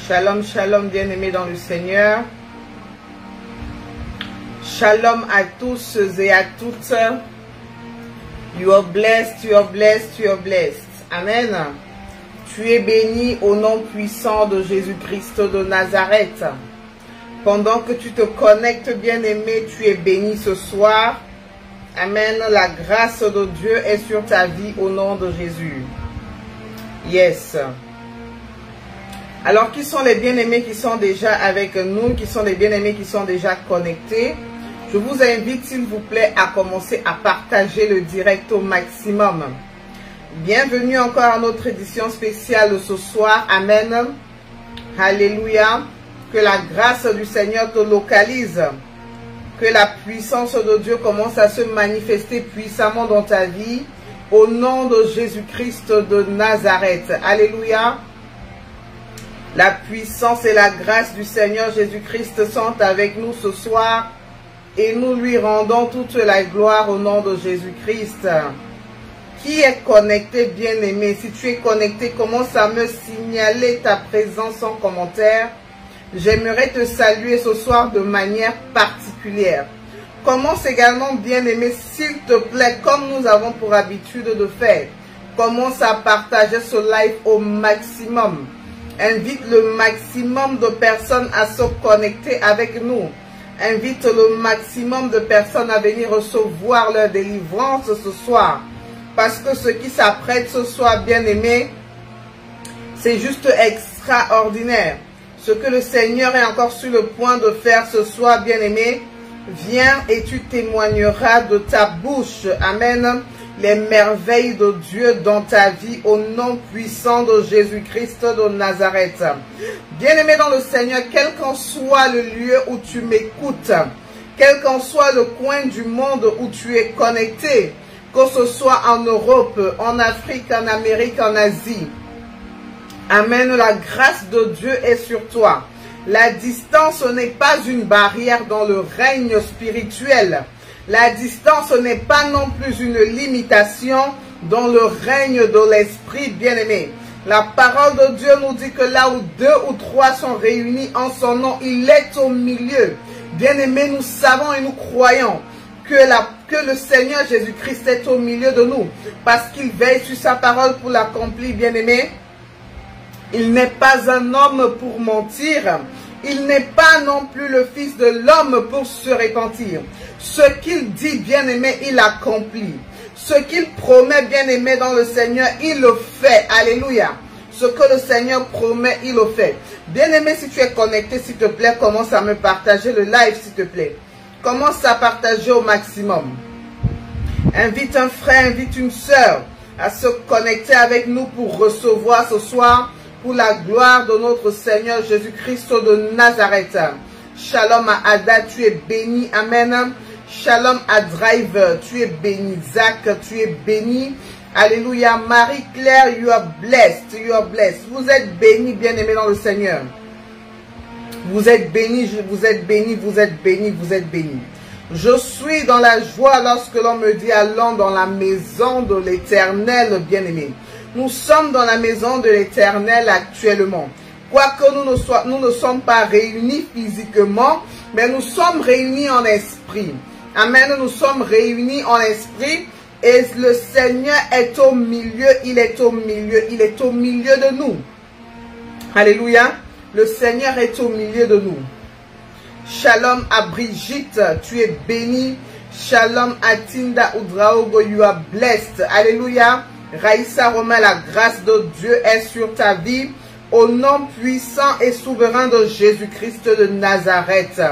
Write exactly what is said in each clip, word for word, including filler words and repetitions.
Shalom, shalom, bien-aimés dans le Seigneur. Shalom à tous et à toutes. You are blessed, you are blessed, you are blessed. Amen. Tu es béni au nom puissant de Jésus-Christ de Nazareth. Pendant que tu te connectes, bien-aimé, tu es béni ce soir. Amen. La grâce de Dieu est sur ta vie au nom de Jésus. Yes. Alors, qui sont les bien-aimés qui sont déjà avec nous, qui sont les bien-aimés qui sont déjà connectés? Je vous invite, s'il vous plaît, à commencer à partager le direct au maximum. Bienvenue encore à notre édition spéciale ce soir. Amen. Alléluia. Que la grâce du Seigneur te localise. Que la puissance de Dieu commence à se manifester puissamment dans ta vie. Au nom de Jésus-Christ de Nazareth. Alléluia. La puissance et la grâce du Seigneur Jésus-Christ sont avec nous ce soir. Et nous lui rendons toute la gloire au nom de Jésus-Christ. Qui est connecté, bien-aimé? Si tu es connecté, commence à me signaler ta présence en commentaire. J'aimerais te saluer ce soir de manière particulière. Commence également, bien-aimé, s'il te plaît, comme nous avons pour habitude de faire. Commence à partager ce live au maximum. Invite le maximum de personnes à se connecter avec nous. Invite le maximum de personnes à venir recevoir leur délivrance ce soir. Parce que ce qui s'apprête ce soir, bien-aimé, c'est juste extraordinaire. Ce que le Seigneur est encore sur le point de faire ce soir, bien-aimé, viens et tu témoigneras de ta bouche. Amen. Les merveilles de Dieu dans ta vie au nom puissant de Jésus-Christ de Nazareth. Bien-aimé dans le Seigneur, quel qu'en soit le lieu où tu m'écoutes, quel qu'en soit le coin du monde où tu es connecté, que ce soit en Europe, en Afrique, en Amérique, en Asie. Amen. La grâce de Dieu est sur toi. La distance n'est pas une barrière dans le règne spirituel. La distance n'est pas non plus une limitation dans le règne de l'Esprit, bien-aimé. La parole de Dieu nous dit que là où deux ou trois sont réunis en son nom, il est au milieu. Bien-aimé, nous savons et nous croyons que, la, que le Seigneur Jésus-Christ est au milieu de nous. Parce qu'il veille sur sa parole pour l'accomplir, bien-aimé. Il n'est pas un homme pour mentir. Il n'est pas non plus le Fils de l'homme pour se repentir. Ce qu'il dit, bien-aimé, il accomplit. Ce qu'il promet, bien-aimé, dans le Seigneur, il le fait. Alléluia. Ce que le Seigneur promet, il le fait. Bien-aimé, si tu es connecté, s'il te plaît, commence à me partager le live, s'il te plaît. Commence à partager au maximum. Invite un frère, invite une sœur à se connecter avec nous pour recevoir ce soir, pour la gloire de notre Seigneur Jésus-Christ de Nazareth. Shalom à Ada, tu es béni. Amen. Shalom à Driver, tu es béni. Zach, tu es béni. Alléluia. Marie-Claire, you are blessed. You are blessed. Vous êtes béni, bien-aimés dans le Seigneur. Vous êtes béni, vous êtes béni, vous êtes béni, vous êtes béni. Je suis dans la joie lorsque l'on me dit allons dans la maison de l'Éternel, bien-aimé. Nous sommes dans la maison de l'Éternel actuellement. Quoique nous ne, sois, nous ne sommes pas réunis physiquement, mais nous sommes réunis en esprit. Amen. Nous sommes réunis en esprit et le Seigneur est au milieu. Il est au milieu. Il est au milieu de nous. Alléluia. Le Seigneur est au milieu de nous. Shalom à Brigitte. Tu es bénie. Shalom à Tinda Udraogo. You are blessed. Alléluia. Raïssa Romain, la grâce de Dieu est sur ta vie. Au nom puissant et souverain de Jésus-Christ de Nazareth.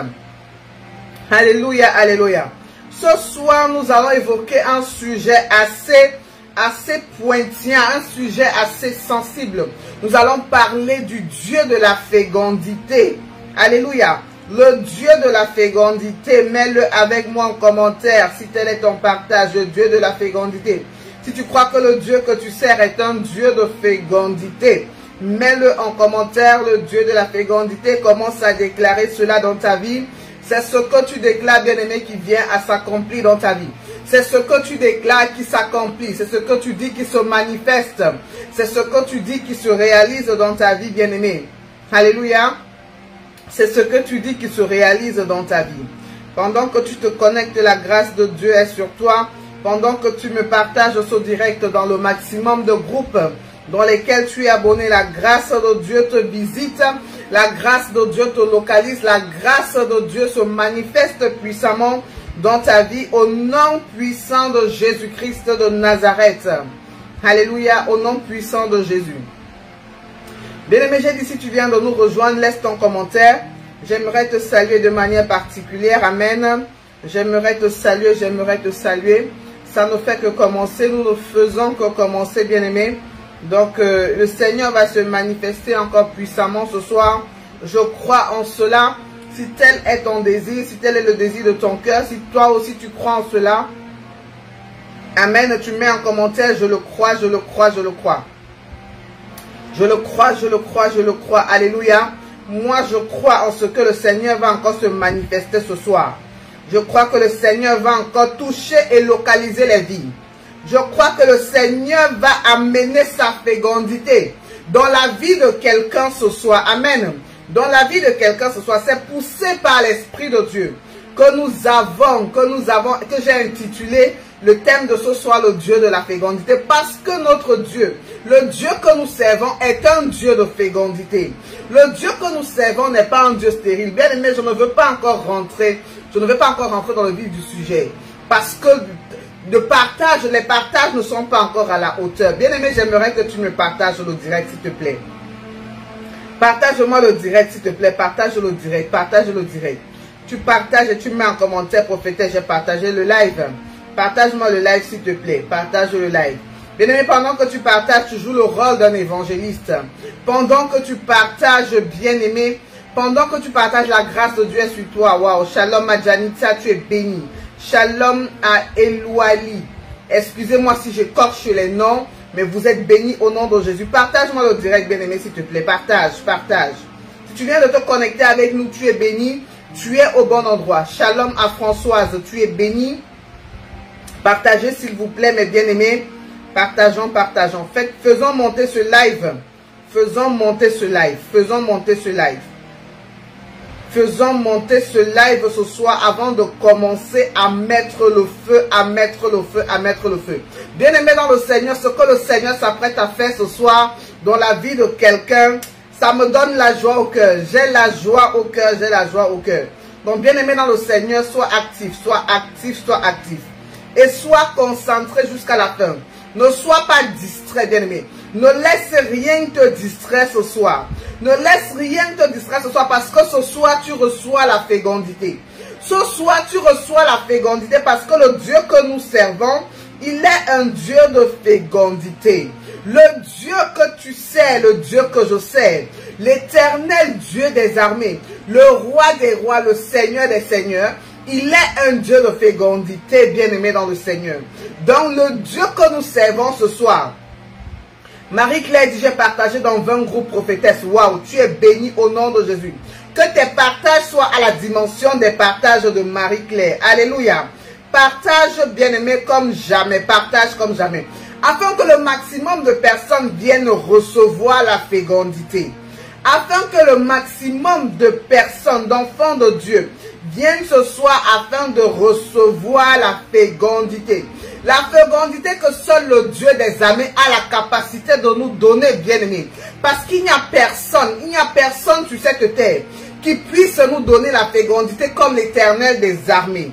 Alléluia, alléluia. Ce soir, nous allons évoquer un sujet assez, assez pointillant, un sujet assez sensible. Nous allons parler du Dieu de la fécondité. Alléluia. Le Dieu de la fécondité, mets-le avec moi en commentaire si tel est ton partage, le Dieu de la fécondité. Si tu crois que le Dieu que tu sers est un Dieu de fécondité, mets-le en commentaire, le Dieu de la fécondité. Commence à déclarer cela dans ta vie. C'est ce que tu déclares, bien-aimé, qui vient à s'accomplir dans ta vie. C'est ce que tu déclares qui s'accomplit. C'est ce que tu dis qui se manifeste. C'est ce que tu dis qui se réalise dans ta vie, bien-aimé. Alléluia. C'est ce que tu dis qui se réalise dans ta vie. Pendant que tu te connectes, la grâce de Dieu est sur toi. Pendant que tu me partages ce direct dans le maximum de groupes dans lesquels tu es abonné, la grâce de Dieu te visite. La grâce de Dieu te localise. La grâce de Dieu se manifeste puissamment dans ta vie au nom puissant de Jésus-Christ de Nazareth. Alléluia, au nom puissant de Jésus. Bien-aimé, j'ai dit, si tu viens de nous rejoindre, laisse ton commentaire. J'aimerais te saluer de manière particulière. Amen. J'aimerais te saluer, j'aimerais te saluer. Ça ne fait que commencer, nous ne faisons que commencer, bien-aimé. Donc, euh, le Seigneur va se manifester encore puissamment ce soir. Je crois en cela. Si tel est ton désir, si tel est le désir de ton cœur, si toi aussi tu crois en cela, amen, tu mets en commentaire, je le crois, je le crois, je le crois. Je le crois, je le crois, je le crois. Alléluia. Moi, je crois en ce que le Seigneur va encore se manifester ce soir. Je crois que le Seigneur va encore toucher et localiser les vies. Je crois que le Seigneur va amener sa fécondité dans la vie de quelqu'un ce soir. Amen. Dans la vie de quelqu'un ce soir. C'est poussé par l'Esprit de Dieu que nous avons, que nous avons, que j'ai intitulé le thème de ce soir, le Dieu de la fécondité. Parce que notre Dieu, le Dieu que nous servons est un Dieu de fécondité. Le Dieu que nous servons n'est pas un Dieu stérile. Bien aimé, je ne veux pas encore rentrer, je ne veux pas encore rentrer dans le vif du sujet. Parce que le partage, les partages ne sont pas encore à la hauteur. Bien aimé, j'aimerais que tu me partages le direct, s'il te plaît. Partage-moi le direct, s'il te plaît. Partage le direct, partage le direct. Tu partages et tu mets en commentaire, prophétesse, j'ai partagé le live. Partage-moi le live, s'il te plaît. Partage le live. Bien aimé, pendant que tu partages, tu joues le rôle d'un évangéliste. Pendant que tu partages, bien aimé, pendant que tu partages, la grâce de Dieu est sur toi. Waouh. Shalom à Janita, tu es béni. Shalom à Elouali. Excusez-moi si j'écorche les noms, mais vous êtes bénis au nom de Jésus. Partage-moi le direct, bien aimé, s'il te plaît. Partage, partage. Si tu viens de te connecter avec nous, tu es béni. Tu es au bon endroit. Shalom à Françoise, tu es béni. Partagez s'il vous plaît, mes bien-aimés. Partageons, partageons. Faites, faisons monter ce live. Faisons monter ce live. Faisons monter ce live. Faisons monter ce live ce soir avant de commencer à mettre le feu, à mettre le feu, à mettre le feu. Bien-aimés dans le Seigneur, ce que le Seigneur s'apprête à faire ce soir dans la vie de quelqu'un, ça me donne la joie au cœur. J'ai la joie au cœur, j'ai la joie au cœur. Donc, bien-aimé dans le Seigneur, sois actif, sois actif, sois actif. Et sois concentré jusqu'à la fin. Ne sois pas distrait, bien-aimé. Ne laisse rien te distraire ce soir. Ne laisse rien te distraire ce soir parce que ce soir, tu reçois la fécondité. Ce soir, tu reçois la fécondité parce que le Dieu que nous servons, il est un Dieu de fécondité. Le Dieu que tu sais, le Dieu que je sais, l'éternel Dieu des armées, le roi des rois, le Seigneur des seigneurs, il est un Dieu de fécondité, bien-aimé dans le Seigneur. Dans le Dieu que nous servons ce soir, Marie-Claire dit, j'ai partagé dans vingt groupes prophétesses. Waouh, tu es béni au nom de Jésus. Que tes partages soient à la dimension des partages de Marie-Claire. Alléluia. Partage, bien-aimé, comme jamais. Partage comme jamais. Afin que le maximum de personnes viennent recevoir la fécondité. Afin que le maximum de personnes, d'enfants de Dieu, viennent ce soir afin de recevoir la fécondité. La fécondité que seul le Dieu des armées a la capacité de nous donner, bien-aimés. Parce qu'il n'y a personne, il n'y a personne sur cette terre qui puisse nous donner la fécondité comme l'Éternel des armées.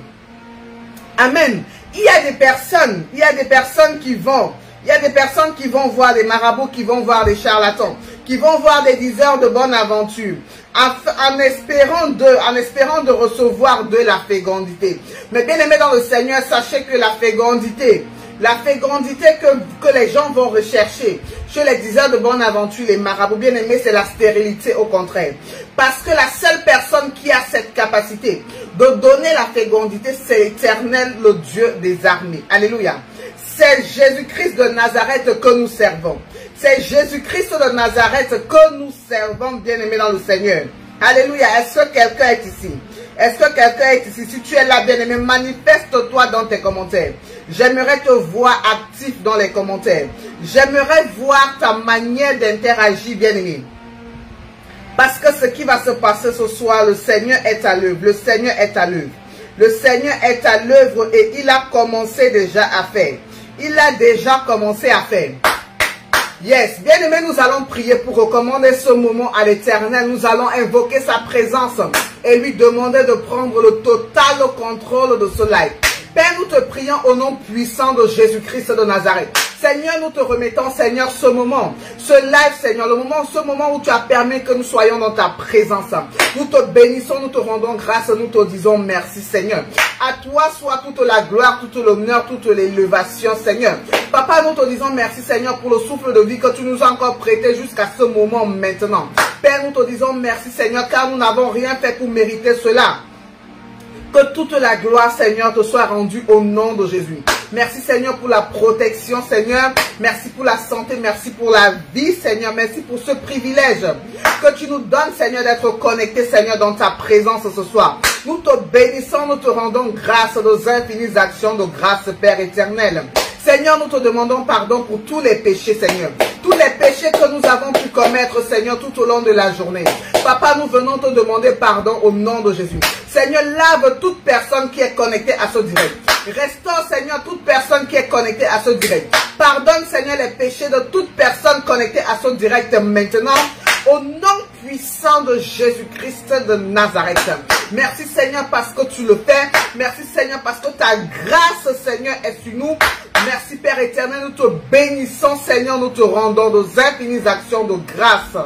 Amen. Il y a des personnes, il y a des personnes qui vont, il y a des personnes qui vont voir des marabouts, qui vont voir des charlatans, qui vont voir des diseurs de bonne aventure, en, en espérant de, en espérant de recevoir de la fécondité. Mais bien aimé dans le Seigneur, sachez que la fécondité, la fécondité que, que les gens vont rechercher chez les diseurs de bonne aventure, les marabouts, bien aimés, c'est la stérilité au contraire. Parce que la seule personne qui a cette capacité de donner la fécondité, c'est l'Éternel, le Dieu des armées. Alléluia. C'est Jésus-Christ de Nazareth que nous servons. C'est Jésus-Christ de Nazareth que nous servons, bien-aimés dans le Seigneur. Alléluia. Est-ce que quelqu'un est ici? Est-ce que quelqu'un est ici? Si tu es là, bien-aimé, manifeste-toi dans tes commentaires. J'aimerais te voir actif dans les commentaires. J'aimerais voir ta manière d'interagir, bien-aimé. Parce que ce qui va se passer ce soir, le Seigneur est à l'œuvre. Le Seigneur est à l'œuvre. Le Seigneur est à l'œuvre et il a commencé déjà à faire. Il a déjà commencé à faire. Yes, bien aimé, nous allons prier pour recommander ce moment à l'Éternel. Nous allons invoquer sa présence et lui demander de prendre le total contrôle de ce live. Père, nous te prions au nom puissant de Jésus-Christ de Nazareth. Seigneur, nous te remettons, Seigneur, ce moment, ce live, Seigneur, le moment, ce moment où tu as permis que nous soyons dans ta présence. Nous te bénissons, nous te rendons grâce, nous te disons merci, Seigneur. À toi soit toute la gloire, toute l'honneur, toute l'élévation, Seigneur. Papa, nous te disons merci, Seigneur, pour le souffle de vie que tu nous as encore prêté jusqu'à ce moment maintenant. Père, nous te disons merci, Seigneur, car nous n'avons rien fait pour mériter cela. Que toute la gloire, Seigneur, te soit rendue au nom de Jésus. Merci, Seigneur, pour la protection, Seigneur. Merci pour la santé, merci pour la vie, Seigneur. Merci pour ce privilège que tu nous donnes, Seigneur, d'être connectés, Seigneur, dans ta présence ce soir. Nous te bénissons, nous te rendons grâce aux infinies actions de grâce, Père éternel. Seigneur, nous te demandons pardon pour tous les péchés, Seigneur. Tous les péchés que nous avons pu commettre, Seigneur, tout au long de la journée. Papa, nous venons te demander pardon au nom de Jésus. Seigneur, lave toute personne qui est connectée à ce direct. Restaure, Seigneur, toute personne qui est connectée à ce direct. Pardonne, Seigneur, les péchés de toute personne connectée à ce direct maintenant. Au nom puissant de Jésus-Christ de Nazareth. Merci, Seigneur, parce que tu le fais. Merci, Seigneur, parce que ta grâce, Seigneur, est sur nous. Merci, Père éternel. Nous te bénissons, Seigneur. Nous te rendons nos infinies actions de grâce.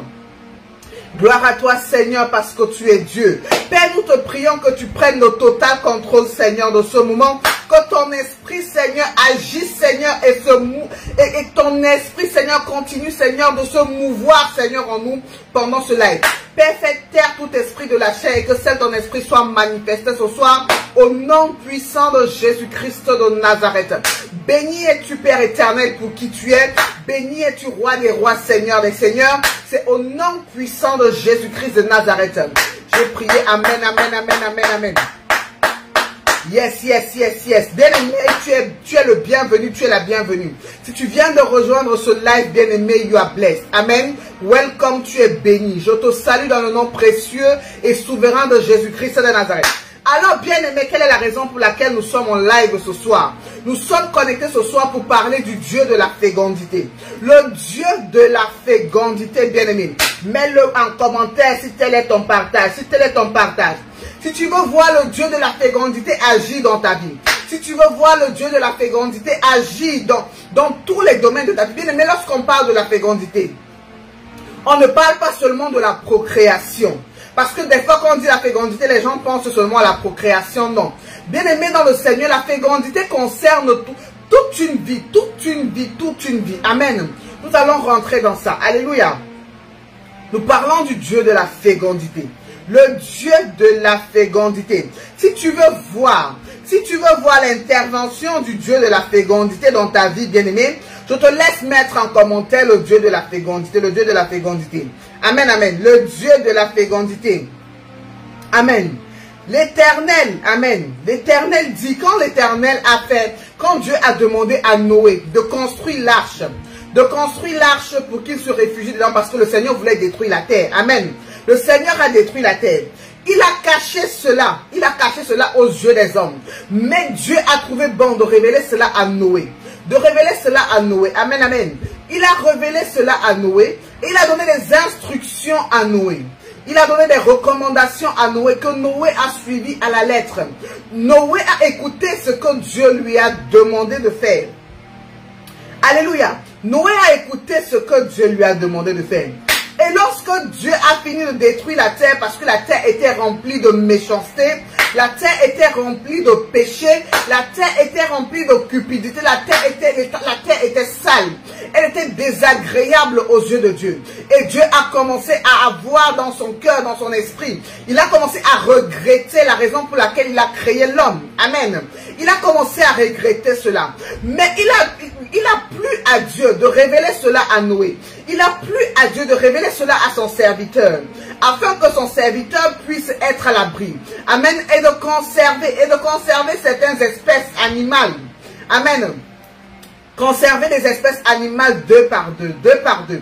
Gloire à toi, Seigneur, parce que tu es Dieu. Père, nous te prions que tu prennes le total contrôle, Seigneur, de ce moment. Que ton esprit, Seigneur, agisse, Seigneur, et, se mou et, et ton esprit, Seigneur, continue, Seigneur, de se mouvoir, Seigneur, en nous pendant ce live. Père, fais taire tout esprit de la chair et que seul ton esprit soit manifesté ce soir au nom puissant de Jésus-Christ de Nazareth. Béni es-tu, Père éternel, pour qui tu es. Béni es-tu, roi des rois, Seigneur des seigneurs. C'est au nom puissant de Jésus-Christ de Nazareth. J'ai prié. Amen, amen, amen, amen, amen. Yes, yes, yes, yes. Bien-aimé, tu es, tu es le bienvenu, tu es la bienvenue. Si tu viens de rejoindre ce live, bien-aimé, you are blessed. Amen. Welcome, tu es béni. Je te salue dans le nom précieux et souverain de Jésus-Christ de Nazareth. Alors, bien-aimé, quelle est la raison pour laquelle nous sommes en live ce soir? Nous sommes connectés ce soir pour parler du Dieu de la fécondité. Le Dieu de la fécondité, bien-aimé. Mets-le en commentaire si tel est ton partage. Si tel est ton partage. Si tu veux voir le Dieu de la fécondité agir dans ta vie. Si tu veux voir le Dieu de la fécondité agir dans, dans tous les domaines de ta vie. Bien-aimé, lorsqu'on parle de la fécondité, on ne parle pas seulement de la procréation. Parce que des fois, quand on dit la fécondité, les gens pensent seulement à la procréation. Non. Bien aimé dans le Seigneur, la fécondité concerne tout, toute une vie, toute une vie, toute une vie. Amen. Nous allons rentrer dans ça. Alléluia. Nous parlons du Dieu de la fécondité. Le Dieu de la fécondité. Si tu veux voir, si tu veux voir l'intervention du Dieu de la fécondité dans ta vie, bien-aimé, je te laisse mettre en commentaire le Dieu de la fécondité, le Dieu de la fécondité. Amen, amen. Le Dieu de la fécondité. Amen. L'Éternel, amen. L'Éternel dit, quand l'Éternel a fait, quand Dieu a demandé à Noé de construire l'arche, de construire l'arche pour qu'il se réfugie dedans parce que le Seigneur voulait détruire la terre. Amen. Le Seigneur a détruit la terre. Il a caché cela. Il a caché cela aux yeux des hommes. Mais Dieu a trouvé bon de révéler cela à Noé. De révéler cela à Noé. Amen, amen. Il a révélé cela à Noé. Et il a donné des instructions à Noé. Il a donné des recommandations à Noé que Noé a suivi à la lettre. Noé a écouté ce que Dieu lui a demandé de faire. Alléluia. Noé a écouté ce que Dieu lui a demandé de faire. Et lorsque Dieu a fini de détruire la terre, parce que la terre était remplie de méchanceté, la terre était remplie de péché, la terre était remplie de cupidité, la terre était, la terre était sale, elle était désagréable aux yeux de Dieu. Et Dieu a commencé à avoir dans son cœur, dans son esprit, il a commencé à regretter la raison pour laquelle il a créé l'homme. Amen. Il a commencé à regretter cela. Mais il a, il a plu à Dieu de révéler cela à Noé. Il a plu à Dieu de révéler cela à son serviteur, afin que son serviteur puisse être à l'abri. Amen. Et de conserver, et de conserver certaines espèces animales. Amen. Conserver des espèces animales deux par deux, deux par deux. Que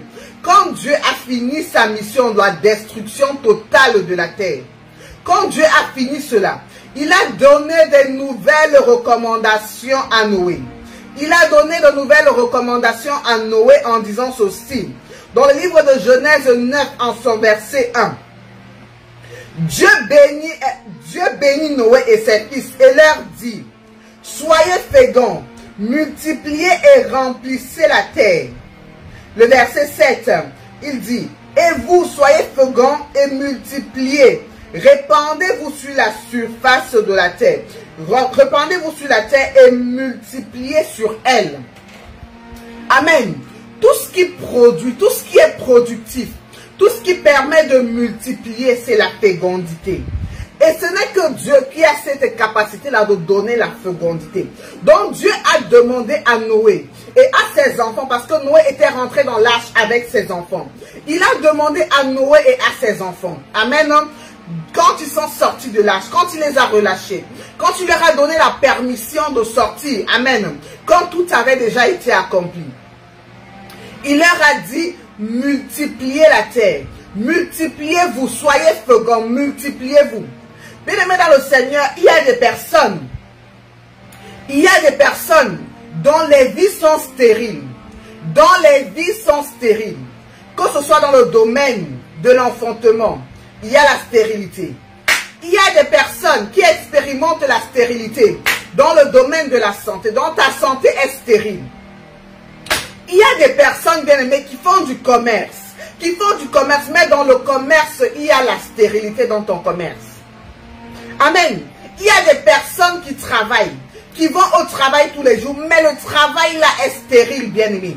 quand Dieu a fini sa mission de la destruction totale de la terre, quand Dieu a fini cela, il a donné des nouvelles recommandations à Noé. Il a donné de nouvelles recommandations à Noé en disant ceci. Dans le livre de Genèse neuf, en son verset un. Dieu bénit, Dieu bénit Noé et ses fils et leur dit, soyez féconds, multipliez et remplissez la terre. Le verset sept, il dit, et vous soyez féconds et multipliez. Répandez-vous sur la surface de la terre. Répandez-vous sur la terre et multipliez sur elle. Amen. Tout ce qui produit, tout ce qui est productif, tout ce qui permet de multiplier, c'est la fécondité. Et ce n'est que Dieu qui a cette capacité-là de donner la fécondité. Donc Dieu a demandé à Noé et à ses enfants, parce que Noé était rentré dans l'arche avec ses enfants. Il a demandé à Noé et à ses enfants. Amen. Quand ils sont sortis de l'arche, quand il les a relâchés, quand il leur a donné la permission de sortir, amen, quand tout avait déjà été accompli, il leur a dit, multipliez la terre, multipliez-vous, soyez féconds, multipliez-vous. Bien-aimés dans le Seigneur, il y a des personnes, il y a des personnes dont les vies sont stériles, dont les vies sont stériles, que ce soit dans le domaine de l'enfantement, il y a la stérilité. Il y a des personnes qui expérimentent la stérilité dans le domaine de la santé, dont ta santé est stérile. Il y a des personnes, bien aimées, qui font du commerce, qui font du commerce, mais dans le commerce, il y a la stérilité dans ton commerce. Amen. Il y a des personnes qui travaillent, qui vont au travail tous les jours, mais le travail là est stérile, bien aimé.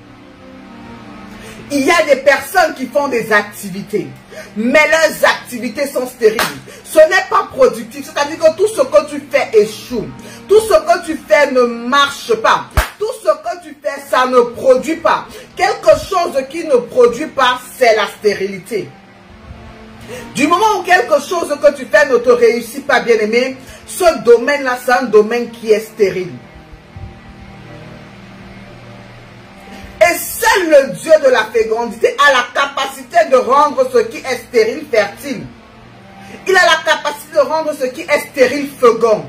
Il y a des personnes qui font des activités, mais leurs activités sont stériles. Ce n'est pas productif, c'est-à-dire que tout ce que tu fais échoue. Tout ce que tu fais ne marche pas. Tout ce que tu fais, ça ne produit pas. Quelque chose qui ne produit pas, c'est la stérilité. Du moment où quelque chose que tu fais ne te réussit pas, bien aimé, ce domaine-là, c'est un domaine qui est stérile. Et seul le Dieu de la fécondité a la capacité de rendre ce qui est stérile fertile. Il a la capacité de rendre ce qui est stérile fécond.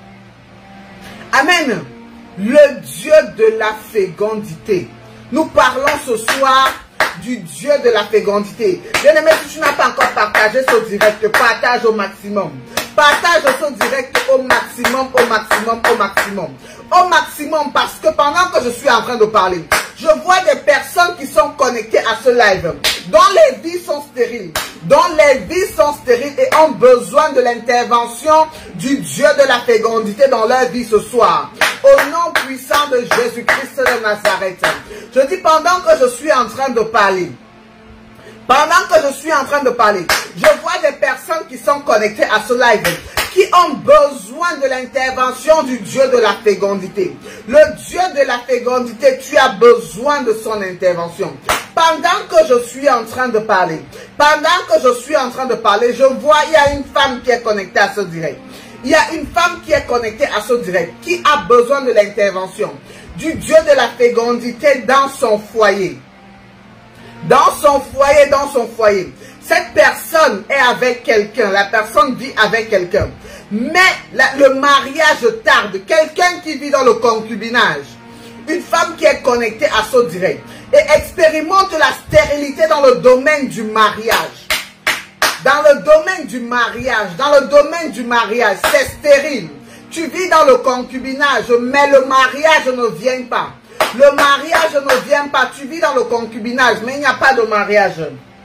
Amen. Le Dieu de la fécondité. Nous parlons ce soir du Dieu de la fécondité. Bien-aimé, si tu n'as pas encore partagé ce direct, partage au maximum. Partage ce direct au maximum, au maximum, au maximum. Au maximum, parce que pendant que je suis en train de parler, je vois des personnes qui sont connectées à ce live, dont les vies sont stériles, dont les vies sont stériles et ont besoin de l'intervention du Dieu de la fécondité dans leur vie ce soir. Au nom puissant de Jésus-Christ de Nazareth. Je dis pendant que je suis en train de parler, pendant que je suis en train de parler, je vois des personnes qui sont connectées à ce live, qui ont besoin de l'intervention du Dieu de la fécondité. Le Dieu de la fécondité, tu as besoin de son intervention. Pendant que je suis en train de parler, pendant que je suis en train de parler, je vois, il y a une femme qui est connectée à ce direct. Il y a une femme qui est connectée à ce direct, qui a besoin de l'intervention du Dieu de la fécondité dans son foyer. Dans son foyer, dans son foyer. Cette personne est avec quelqu'un, la personne vit avec quelqu'un. Mais la, le mariage tarde. Quelqu'un qui vit dans le concubinage. Une femme qui est connectée à ce direct. Et expérimente la stérilité dans le domaine du mariage. Dans le domaine du mariage. Dans le domaine du mariage. C'est stérile. Tu vis dans le concubinage, mais le mariage ne vient pas. Le mariage ne vient pas. Tu vis dans le concubinage, mais il n'y a pas de mariage.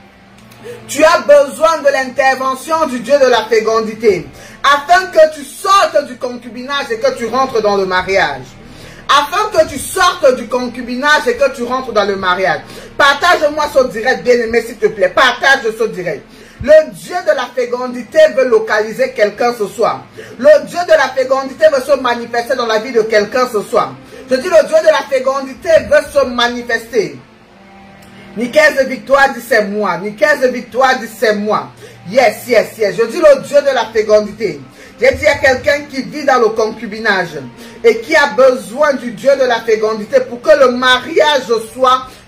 Tu as besoin de l'intervention du Dieu de la fécondité, afin que tu sortes du concubinage et que tu rentres dans le mariage. Afin que tu sortes du concubinage et que tu rentres dans le mariage. Partage-moi ce direct, bien-aimé, s'il te plaît. Partage ce direct. Le Dieu de la fécondité veut localiser quelqu'un ce soir. Le Dieu de la fécondité veut se manifester dans la vie de quelqu'un ce soir. Je dis le Dieu de la fécondité veut se manifester. Nicaise de Victoire dit c'est moi. Nicaise de Victoire dit c'est moi. Yes, yes, yes. Je dis le Dieu de la fécondité. J'ai dit à quelqu'un qui vit dans le concubinage et qui a besoin du Dieu de la fécondité pour que le mariage soit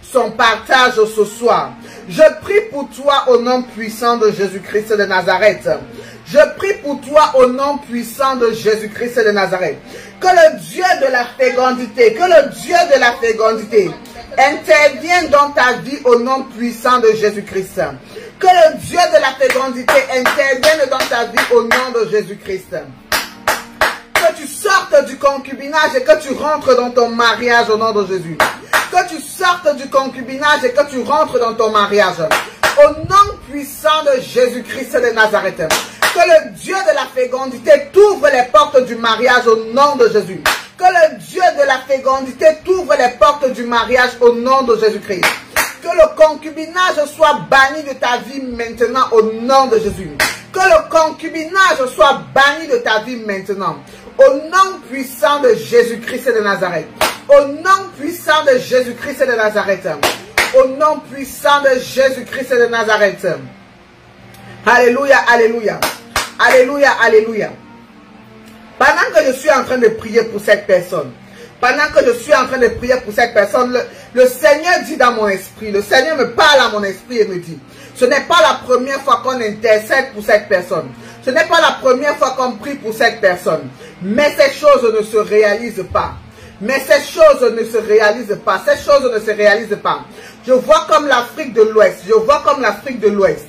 son partage ce soir. Je prie pour toi au nom puissant de Jésus-Christ de Nazareth. Je prie pour toi au nom puissant de Jésus-Christ de Nazareth. Que le Dieu de la fécondité, que le Dieu de la fécondité intervienne dans ta vie au nom puissant de Jésus-Christ. Que le Dieu de la fécondité intervienne dans ta vie au nom de Jésus-Christ. Que tu sortes du concubinage et que tu rentres dans ton mariage au nom de Jésus. Que tu sortes du concubinage et que tu rentres dans ton mariage. Au nom puissant de Jésus-Christ de Nazareth. Que le Dieu de la fécondité t'ouvre les portes du mariage au nom de Jésus. Que le Dieu de la fécondité t'ouvre les portes du mariage au nom de Jésus-Christ. Que le concubinage soit banni de ta vie maintenant au nom de Jésus. Que le concubinage soit banni de ta vie maintenant. Au nom puissant de Jésus-Christ de Nazareth. Au nom puissant de Jésus-Christ de Nazareth. Au nom puissant de Jésus-Christ de Nazareth. Alléluia, alléluia. Alléluia, alléluia. Pendant que je suis en train de prier pour cette personne, pendant que je suis en train de prier pour cette personne, le, le Seigneur dit dans mon esprit, le Seigneur me parle à mon esprit et me dit, ce n'est pas la première fois qu'on intercède pour cette personne. Ce n'est pas la première fois qu'on prie pour cette personne. Mais ces choses ne se réalisent pas. Mais ces choses ne se réalisent pas. Ces choses ne se réalisent pas. Je vois comme l'Afrique de l'Ouest. Je vois comme l'Afrique de l'Ouest.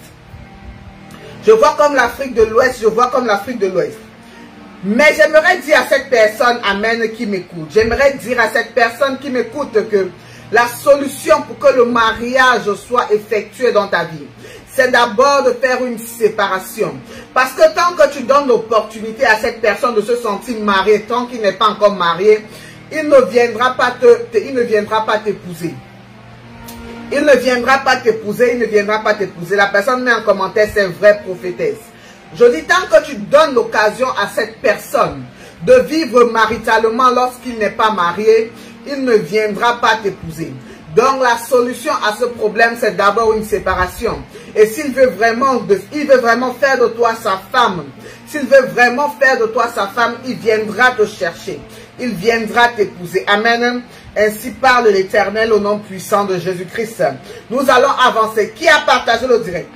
Je vois comme l'Afrique de l'Ouest. Je vois comme l'Afrique de l'Ouest. Mais j'aimerais dire à cette personne, amen, qui m'écoute. J'aimerais dire à cette personne qui m'écoute que la solution pour que le mariage soit effectué dans ta vie, c'est d'abord de faire une séparation. Parce que tant que tu donnes l'opportunité à cette personne de se sentir mariée, tant qu'il n'est pas encore marié, il ne viendra pas te, te il ne viendra pas t'épouser. Il ne viendra pas t'épouser, il ne viendra pas t'épouser. La personne met en commentaire, c'est vraie prophétesse. Je dis, tant que tu donnes l'occasion à cette personne de vivre maritalement lorsqu'il n'est pas marié, il ne viendra pas t'épouser. Donc la solution à ce problème, c'est d'abord une séparation. Et s'il veut vraiment, de, il veut vraiment faire de toi sa femme, s'il veut vraiment faire de toi sa femme, il viendra te chercher. Il viendra t'épouser. Amen. Ainsi parle l'Éternel au nom puissant de Jésus-Christ. Nous allons avancer. Qui a partagé le direct?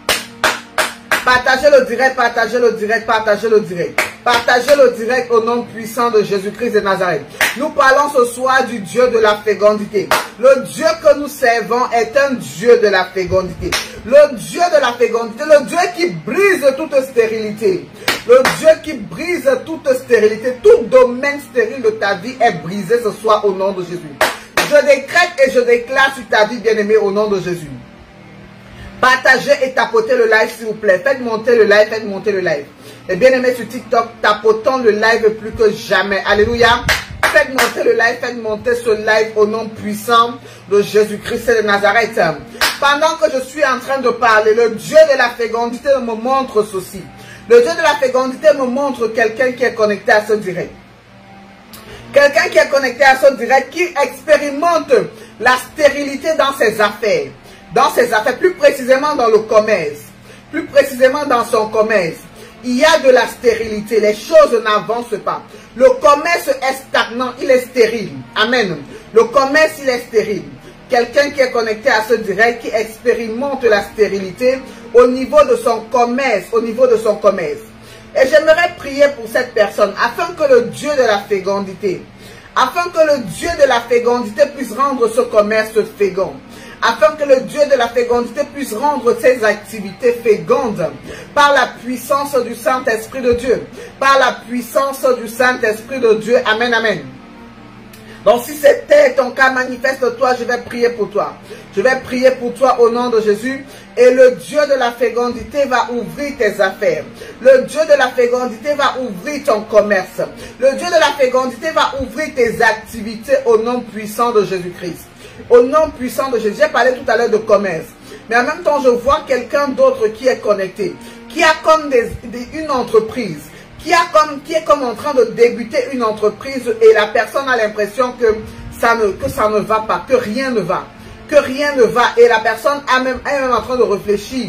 Partagez le direct, partagez le direct, partagez le direct. Partagez le direct au nom puissant de Jésus-Christ de Nazareth. Nous parlons ce soir du Dieu de la fécondité. Le Dieu que nous servons est un Dieu de la fécondité. Le Dieu de la fécondité, le Dieu qui brise toute stérilité. Le Dieu qui brise toute stérilité. Tout domaine stérile de ta vie est brisé ce soir au nom de Jésus. Je décrète et je déclare sur ta vie bien-aimée au nom de Jésus. Partagez et tapotez le live s'il vous plaît. Faites monter le live, faites monter le live. Et bien aimé sur TikTok, tapotons le live plus que jamais. Alléluia. Faites monter le live, faites monter ce live au nom puissant de Jésus-Christ de Nazareth. Pendant que je suis en train de parler, le Dieu de la fécondité me montre ceci. Le Dieu de la fécondité me montre quelqu'un qui est connecté à ce direct. Quelqu'un qui est connecté à ce direct, qui expérimente la stérilité dans ses affaires. Dans ses affaires, plus précisément dans le commerce, plus précisément dans son commerce, il y a de la stérilité, les choses n'avancent pas. Le commerce est stagnant, il est stérile. Amen. Le commerce, il est stérile. Quelqu'un qui est connecté à ce direct, qui expérimente la stérilité au niveau de son commerce, au niveau de son commerce. Et j'aimerais prier pour cette personne, afin que le Dieu de la fécondité, afin que le Dieu de la fécondité puisse rendre ce commerce fécond. Afin que le Dieu de la fécondité puisse rendre ses activités fécondes par la puissance du Saint-Esprit de Dieu. Par la puissance du Saint-Esprit de Dieu. Amen, amen. Donc si c'était ton cas, manifeste-toi, je vais prier pour toi. Je vais prier pour toi au nom de Jésus. Et le Dieu de la fécondité va ouvrir tes affaires. Le Dieu de la fécondité va ouvrir ton commerce. Le Dieu de la fécondité va ouvrir tes activités au nom puissant de Jésus-Christ. Au nom puissant de Jésus. J'ai parlé tout à l'heure de commerce. Mais en même temps, je vois quelqu'un d'autre qui est connecté. Qui a comme des, des, une entreprise. Qui, a comme, qui est comme en train de débuter une entreprise. Et la personne a l'impression que ça, ne, que ça ne va pas. Que rien ne va. Que rien ne va. Et la personne a même, est même en train de réfléchir.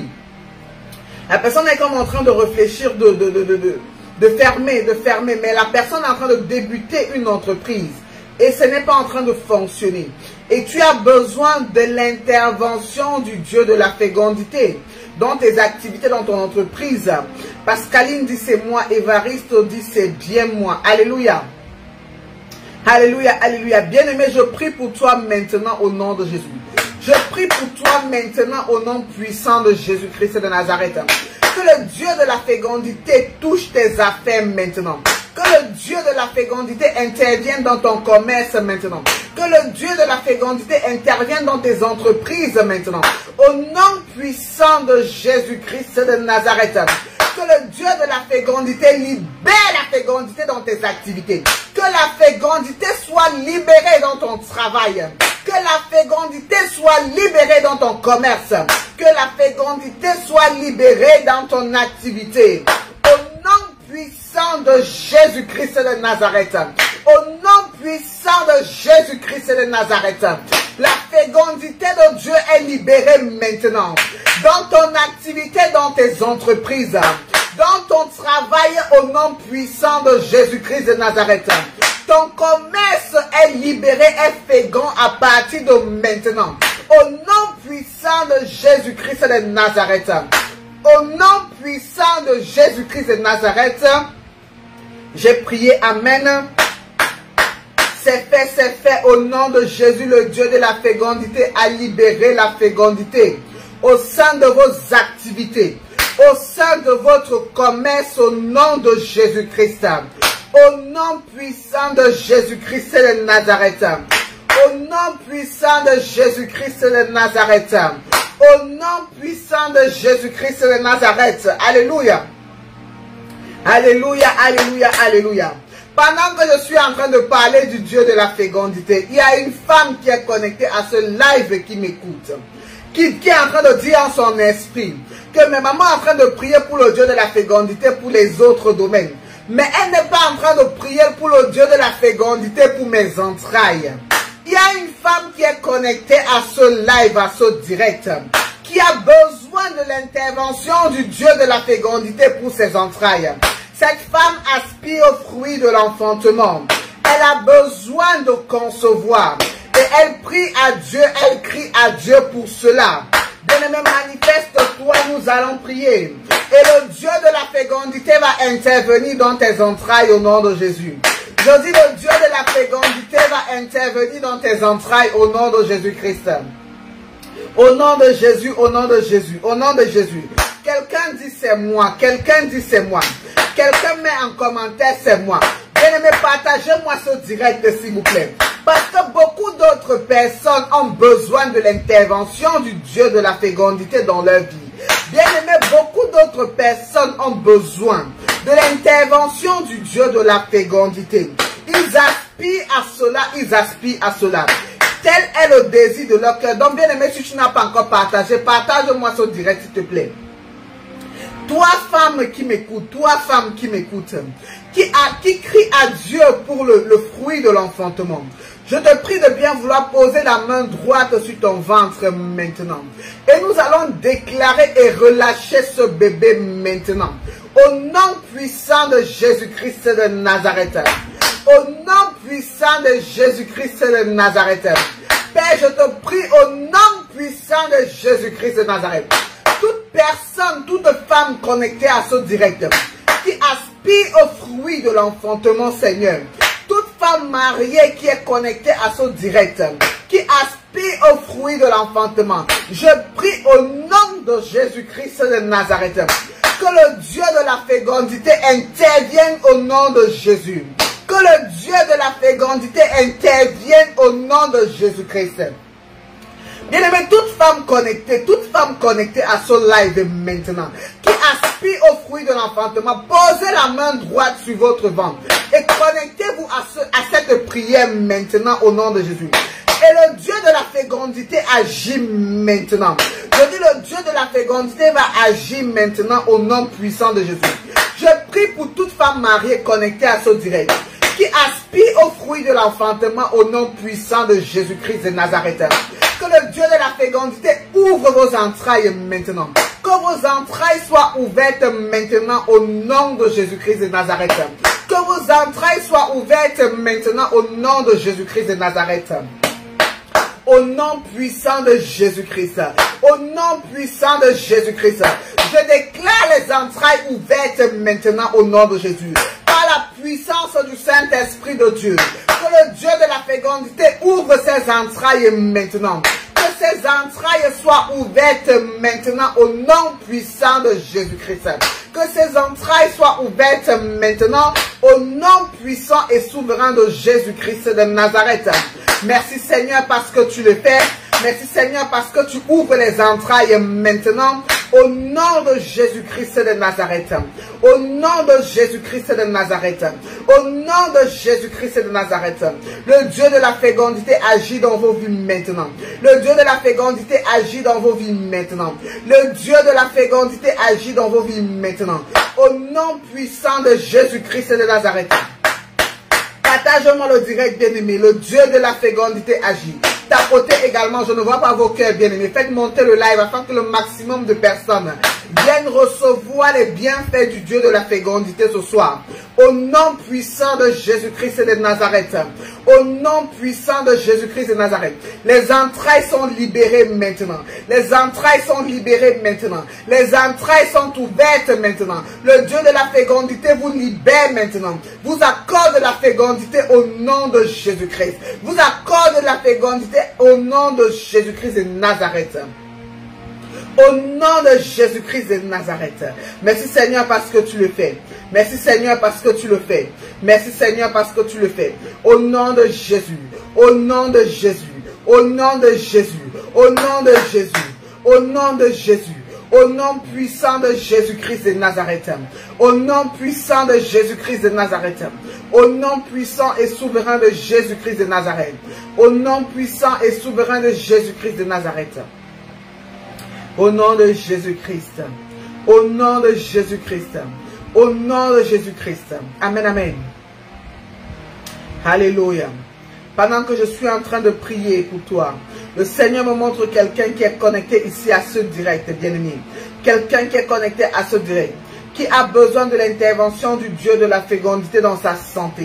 La personne est comme en train de réfléchir de, de, de, de, de, de fermer. De fermer. Mais la personne est en train de débuter une entreprise. et ce n'est pas en train de fonctionner. Et tu as besoin de l'intervention du Dieu de la fécondité dans tes activités, dans ton entreprise. Pascaline dit c'est moi, Évaristo dit c'est bien moi. Alléluia. Alléluia, alléluia. Bien-aimé, je prie pour toi maintenant au nom de Jésus. Je prie pour toi maintenant au nom puissant de Jésus-Christ de Nazareth. Que le Dieu de la fécondité touche tes affaires maintenant. Que le Dieu de la fécondité intervienne dans ton commerce maintenant. Que le Dieu de la fécondité intervienne dans tes entreprises maintenant. Au nom puissant de Jésus-Christ de Nazareth. Que le Dieu de la fécondité libère la fécondité dans tes activités. Que la fécondité soit libérée dans ton travail. Que la fécondité soit libérée dans ton commerce. Que la fécondité soit libérée dans ton activité. Au nom puissant de Jésus-Christ de Nazareth. Au nom puissant de Jésus-Christ de Nazareth. La fécondité de Dieu est libérée maintenant. Dans ton activité, dans tes entreprises. Dans ton travail, au nom puissant de Jésus-Christ de Nazareth. Ton commerce est libéré, est fécond à partir de maintenant. Au nom puissant de Jésus-Christ de Nazareth. Au nom puissant de Jésus-Christ de Nazareth. J'ai prié, amen. C'est fait, c'est fait. Au nom de Jésus, le Dieu de la fécondité a libéré la fécondité au sein de vos activités, au sein de votre commerce, au nom de Jésus-Christ. Au nom puissant de Jésus-Christ de Nazareth. Au nom puissant de Jésus-Christ de Nazareth. Au nom puissant de Jésus-Christ de Nazareth. Alléluia. Alléluia, alléluia, alléluia. Pendant que je suis en train de parler du Dieu de la fécondité, il y a une femme qui est connectée à ce live qui m'écoute. Qui, qui est en train de dire en son esprit que mes mamans sont en train de prier pour le Dieu de la fécondité pour les autres domaines. Mais elle n'est pas en train de prier pour le Dieu de la fécondité pour mes entrailles. Il y a une femme qui est connectée à ce live, à ce direct, qui a besoin de l'intervention du Dieu de la fécondité pour ses entrailles. Cette femme aspire au fruit de l'enfantement. Elle a besoin de concevoir. Et elle prie à Dieu, elle crie à Dieu pour cela. Bien-aimé, manifeste-toi, nous allons prier. Et le Dieu de la fécondité va intervenir dans tes entrailles au nom de Jésus. Je dis, le Dieu de la fécondité va intervenir dans tes entrailles au nom de Jésus-Christ. Au nom de Jésus, au nom de Jésus, au nom de Jésus. Quelqu'un dit c'est moi, quelqu'un dit c'est moi. Quelqu'un met en commentaire c'est moi. Bien-aimé, partagez-moi ce direct s'il vous plaît. Parce que beaucoup d'autres personnes ont besoin de l'intervention du Dieu de la fécondité dans leur vie. Bien-aimé, beaucoup d'autres personnes ont besoin de l'intervention du Dieu de la fécondité. Ils aspirent à cela, ils aspirent à cela. Tel est le désir de leur cœur. Donc, bien-aimé, si tu n'as pas encore partagé, partage-moi ce direct s'il te plaît. Toi, femme qui m'écoute, toi, femme qui m'écoute, qui, qui crie à Dieu pour le, le fruit de l'enfantement, je te prie de bien vouloir poser la main droite sur ton ventre maintenant. Et nous allons déclarer et relâcher ce bébé maintenant. Au nom puissant de Jésus-Christ de Nazareth. Au nom puissant de Jésus-Christ de Nazareth. Père, je te prie au nom puissant de Jésus-Christ de Nazareth. Toute personne, toute femme connectée à ce direct, qui aspire au fruit de l'enfantement, Seigneur. Toute femme mariée qui est connectée à ce direct, qui aspire au fruit de l'enfantement. Je prie au nom de Jésus-Christ de Nazareth, que le Dieu de la fécondité intervienne au nom de Jésus. Que le Dieu de la fécondité intervienne au nom de Jésus-Christ. Bien-aimé, toute femme connectée, toute femme connectée à ce live maintenant, qui aspire au fruit de l'enfantement, posez la main droite sur votre ventre et connectez-vous à, ce, à cette prière maintenant au nom de Jésus. Et le Dieu de la fécondité agit maintenant. Je dis, le Dieu de la fécondité va agir maintenant au nom puissant de Jésus. Je prie pour toute femme mariée connectée à ce direct, qui aspire au fruit de l'enfantement au nom puissant de Jésus-Christ de Nazareth. Que le Dieu de la fécondité ouvre vos entrailles maintenant. Que vos entrailles soient ouvertes maintenant au nom de Jésus-Christ de Nazareth. Que vos entrailles soient ouvertes maintenant au nom de Jésus-Christ de Nazareth. Au nom puissant de Jésus-Christ. Au nom puissant de Jésus-Christ. Je déclare les entrailles ouvertes maintenant au nom de Jésus. Par la puissance du Saint-Esprit de Dieu. Que le Dieu de la fécondité ouvre ses entrailles maintenant. Que ces entrailles soient ouvertes maintenant au nom puissant de Jésus-Christ. Que ces entrailles soient ouvertes maintenant au nom puissant et souverain de Jésus-Christ de Nazareth. Merci Seigneur parce que tu le fais. Merci Seigneur parce que tu ouvres les entrailles maintenant au nom de Jésus-Christ de Nazareth. Au nom de Jésus-Christ de Nazareth. Au nom de Jésus-Christ de Nazareth. Le Dieu de la fécondité agit dans vos vies maintenant. Le Dieu de la fécondité agit dans vos vies maintenant. Le Dieu de la fécondité agit dans vos vies maintenant. Au nom puissant de Jésus-Christ de Nazareth. Partage-moi le direct, bien-aimé. Le Dieu de la fécondité agit. Tapotez également, je ne vois pas vos cœurs, bien-aimés. Faites monter le live afin que le maximum de personnes viennent recevoir les bienfaits du Dieu de la fécondité ce soir. Au nom puissant de Jésus-Christ de Nazareth. Au nom puissant de Jésus-Christ de Nazareth. Les entrailles sont libérées maintenant. Les entrailles sont libérées maintenant. Les entrailles sont ouvertes maintenant. Le Dieu de la fécondité vous libère maintenant. Vous accorde la fécondité au nom de Jésus-Christ. Vous accorde la fécondité au nom de Jésus-Christ de Nazareth. Au nom de Jésus-Christ de Nazareth. Merci Seigneur parce que tu le fais. Merci Seigneur parce que tu le fais. Merci Seigneur parce que tu le fais. Au nom de Jésus. Au nom de Jésus. Au nom de Jésus. Au nom de Jésus. Au nom de Jésus. Au nom puissant de Jésus-Christ de Nazareth. Au nom puissant de Jésus-Christ de Nazareth. Au nom puissant et souverain de Jésus-Christ de Nazareth. Au nom puissant et souverain de Jésus-Christ de Nazareth. Au nom de Jésus-Christ. Au nom de Jésus-Christ. Au nom de Jésus-Christ. Amen, amen. Alléluia. Pendant que je suis en train de prier pour toi, le Seigneur me montre quelqu'un qui est connecté ici à ce direct, bien-aimé. Quelqu'un qui est connecté à ce direct, qui a besoin de l'intervention du Dieu de la fécondité dans sa santé.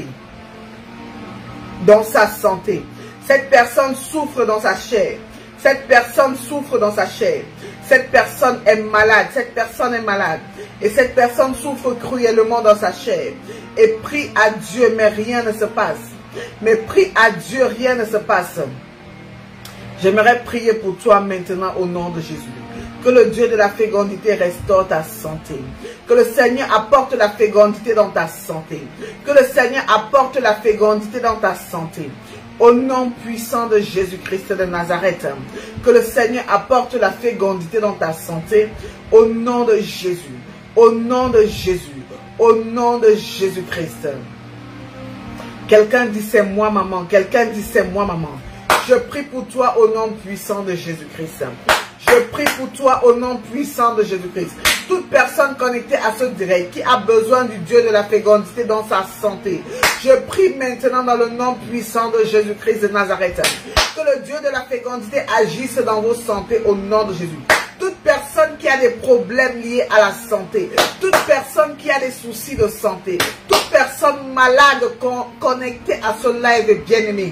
Dans sa santé. Cette personne souffre dans sa chair. Cette personne souffre dans sa chair. Cette personne est malade. Cette personne est malade. Et cette personne souffre cruellement dans sa chair. Et prie à Dieu, mais rien ne se passe. Mais prie à Dieu, rien ne se passe. J'aimerais prier pour toi maintenant au nom de Jésus. Que le Dieu de la fécondité restaure ta santé. Que le Seigneur apporte la fécondité dans ta santé. Que le Seigneur apporte la fécondité dans ta santé. Au nom puissant de Jésus-Christ de Nazareth. Que le Seigneur apporte la fécondité dans ta santé. Au nom de Jésus. Au nom de Jésus. Au nom de Jésus-Christ. Quelqu'un dit c'est moi maman. Quelqu'un dit c'est moi maman. Je prie pour toi au nom puissant de Jésus-Christ. Je prie pour toi au nom puissant de Jésus-Christ. Toute personne connectée à ce direct qui a besoin du Dieu de la fécondité dans sa santé. Je prie maintenant dans le nom puissant de Jésus-Christ de Nazareth. Que le Dieu de la fécondité agisse dans vos santé au nom de Jésus. Toute personne qui a des problèmes liés à la santé. Toute personne qui a des soucis de santé. Toute personne malade con connectée à ce live bien-aimé.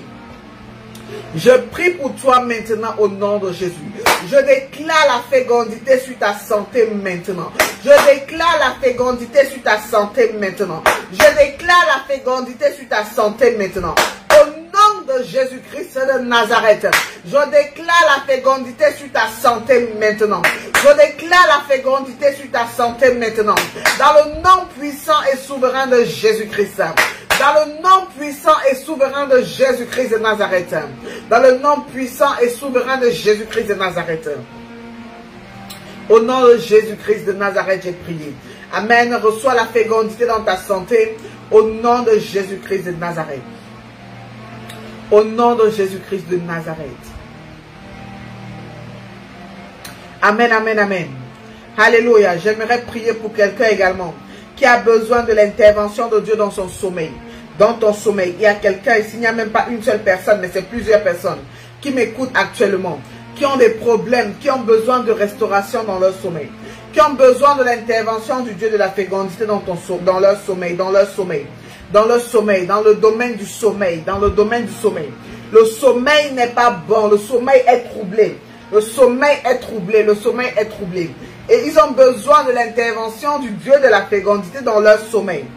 Je prie pour toi maintenant au nom de Jésus. Je déclare la fécondité sur ta santé maintenant. Je déclare la fécondité sur ta santé maintenant. Je déclare la fécondité sur ta santé maintenant. Au nom de Jésus-Christ de Nazareth, je déclare la fécondité sur ta santé maintenant. Je déclare la fécondité sur ta santé maintenant. Dans le nom puissant et souverain de Jésus-Christ. Dans le nom puissant et souverain de Jésus-Christ de Nazareth. Dans le nom puissant et souverain de Jésus-Christ de Nazareth. Au nom de Jésus-Christ de Nazareth, j'ai prié. Amen. Reçois la fécondité dans ta santé. Au nom de Jésus-Christ de Nazareth. Au nom de Jésus-Christ de Nazareth. Amen, amen, amen. Alléluia. J'aimerais prier pour quelqu'un également qui a besoin de l'intervention de Dieu dans son sommeil. Dans ton sommeil, il y a quelqu'un ici, il n'y a même pas une seule personne, mais c'est plusieurs personnes qui m'écoutent actuellement, qui ont des problèmes, qui ont besoin de restauration dans leur sommeil, qui ont besoin de l'intervention du Dieu de la fécondité dans, ton, dans leur sommeil, dans leur sommeil. dans le sommeil, dans le domaine du sommeil, dans le domaine du sommeil. Le sommeil n'est pas bon, le sommeil est troublé. Le sommeil est troublé, le sommeil est troublé. Et ils ont besoin de l'intervention du Dieu de la fécondité dans leur sommeil.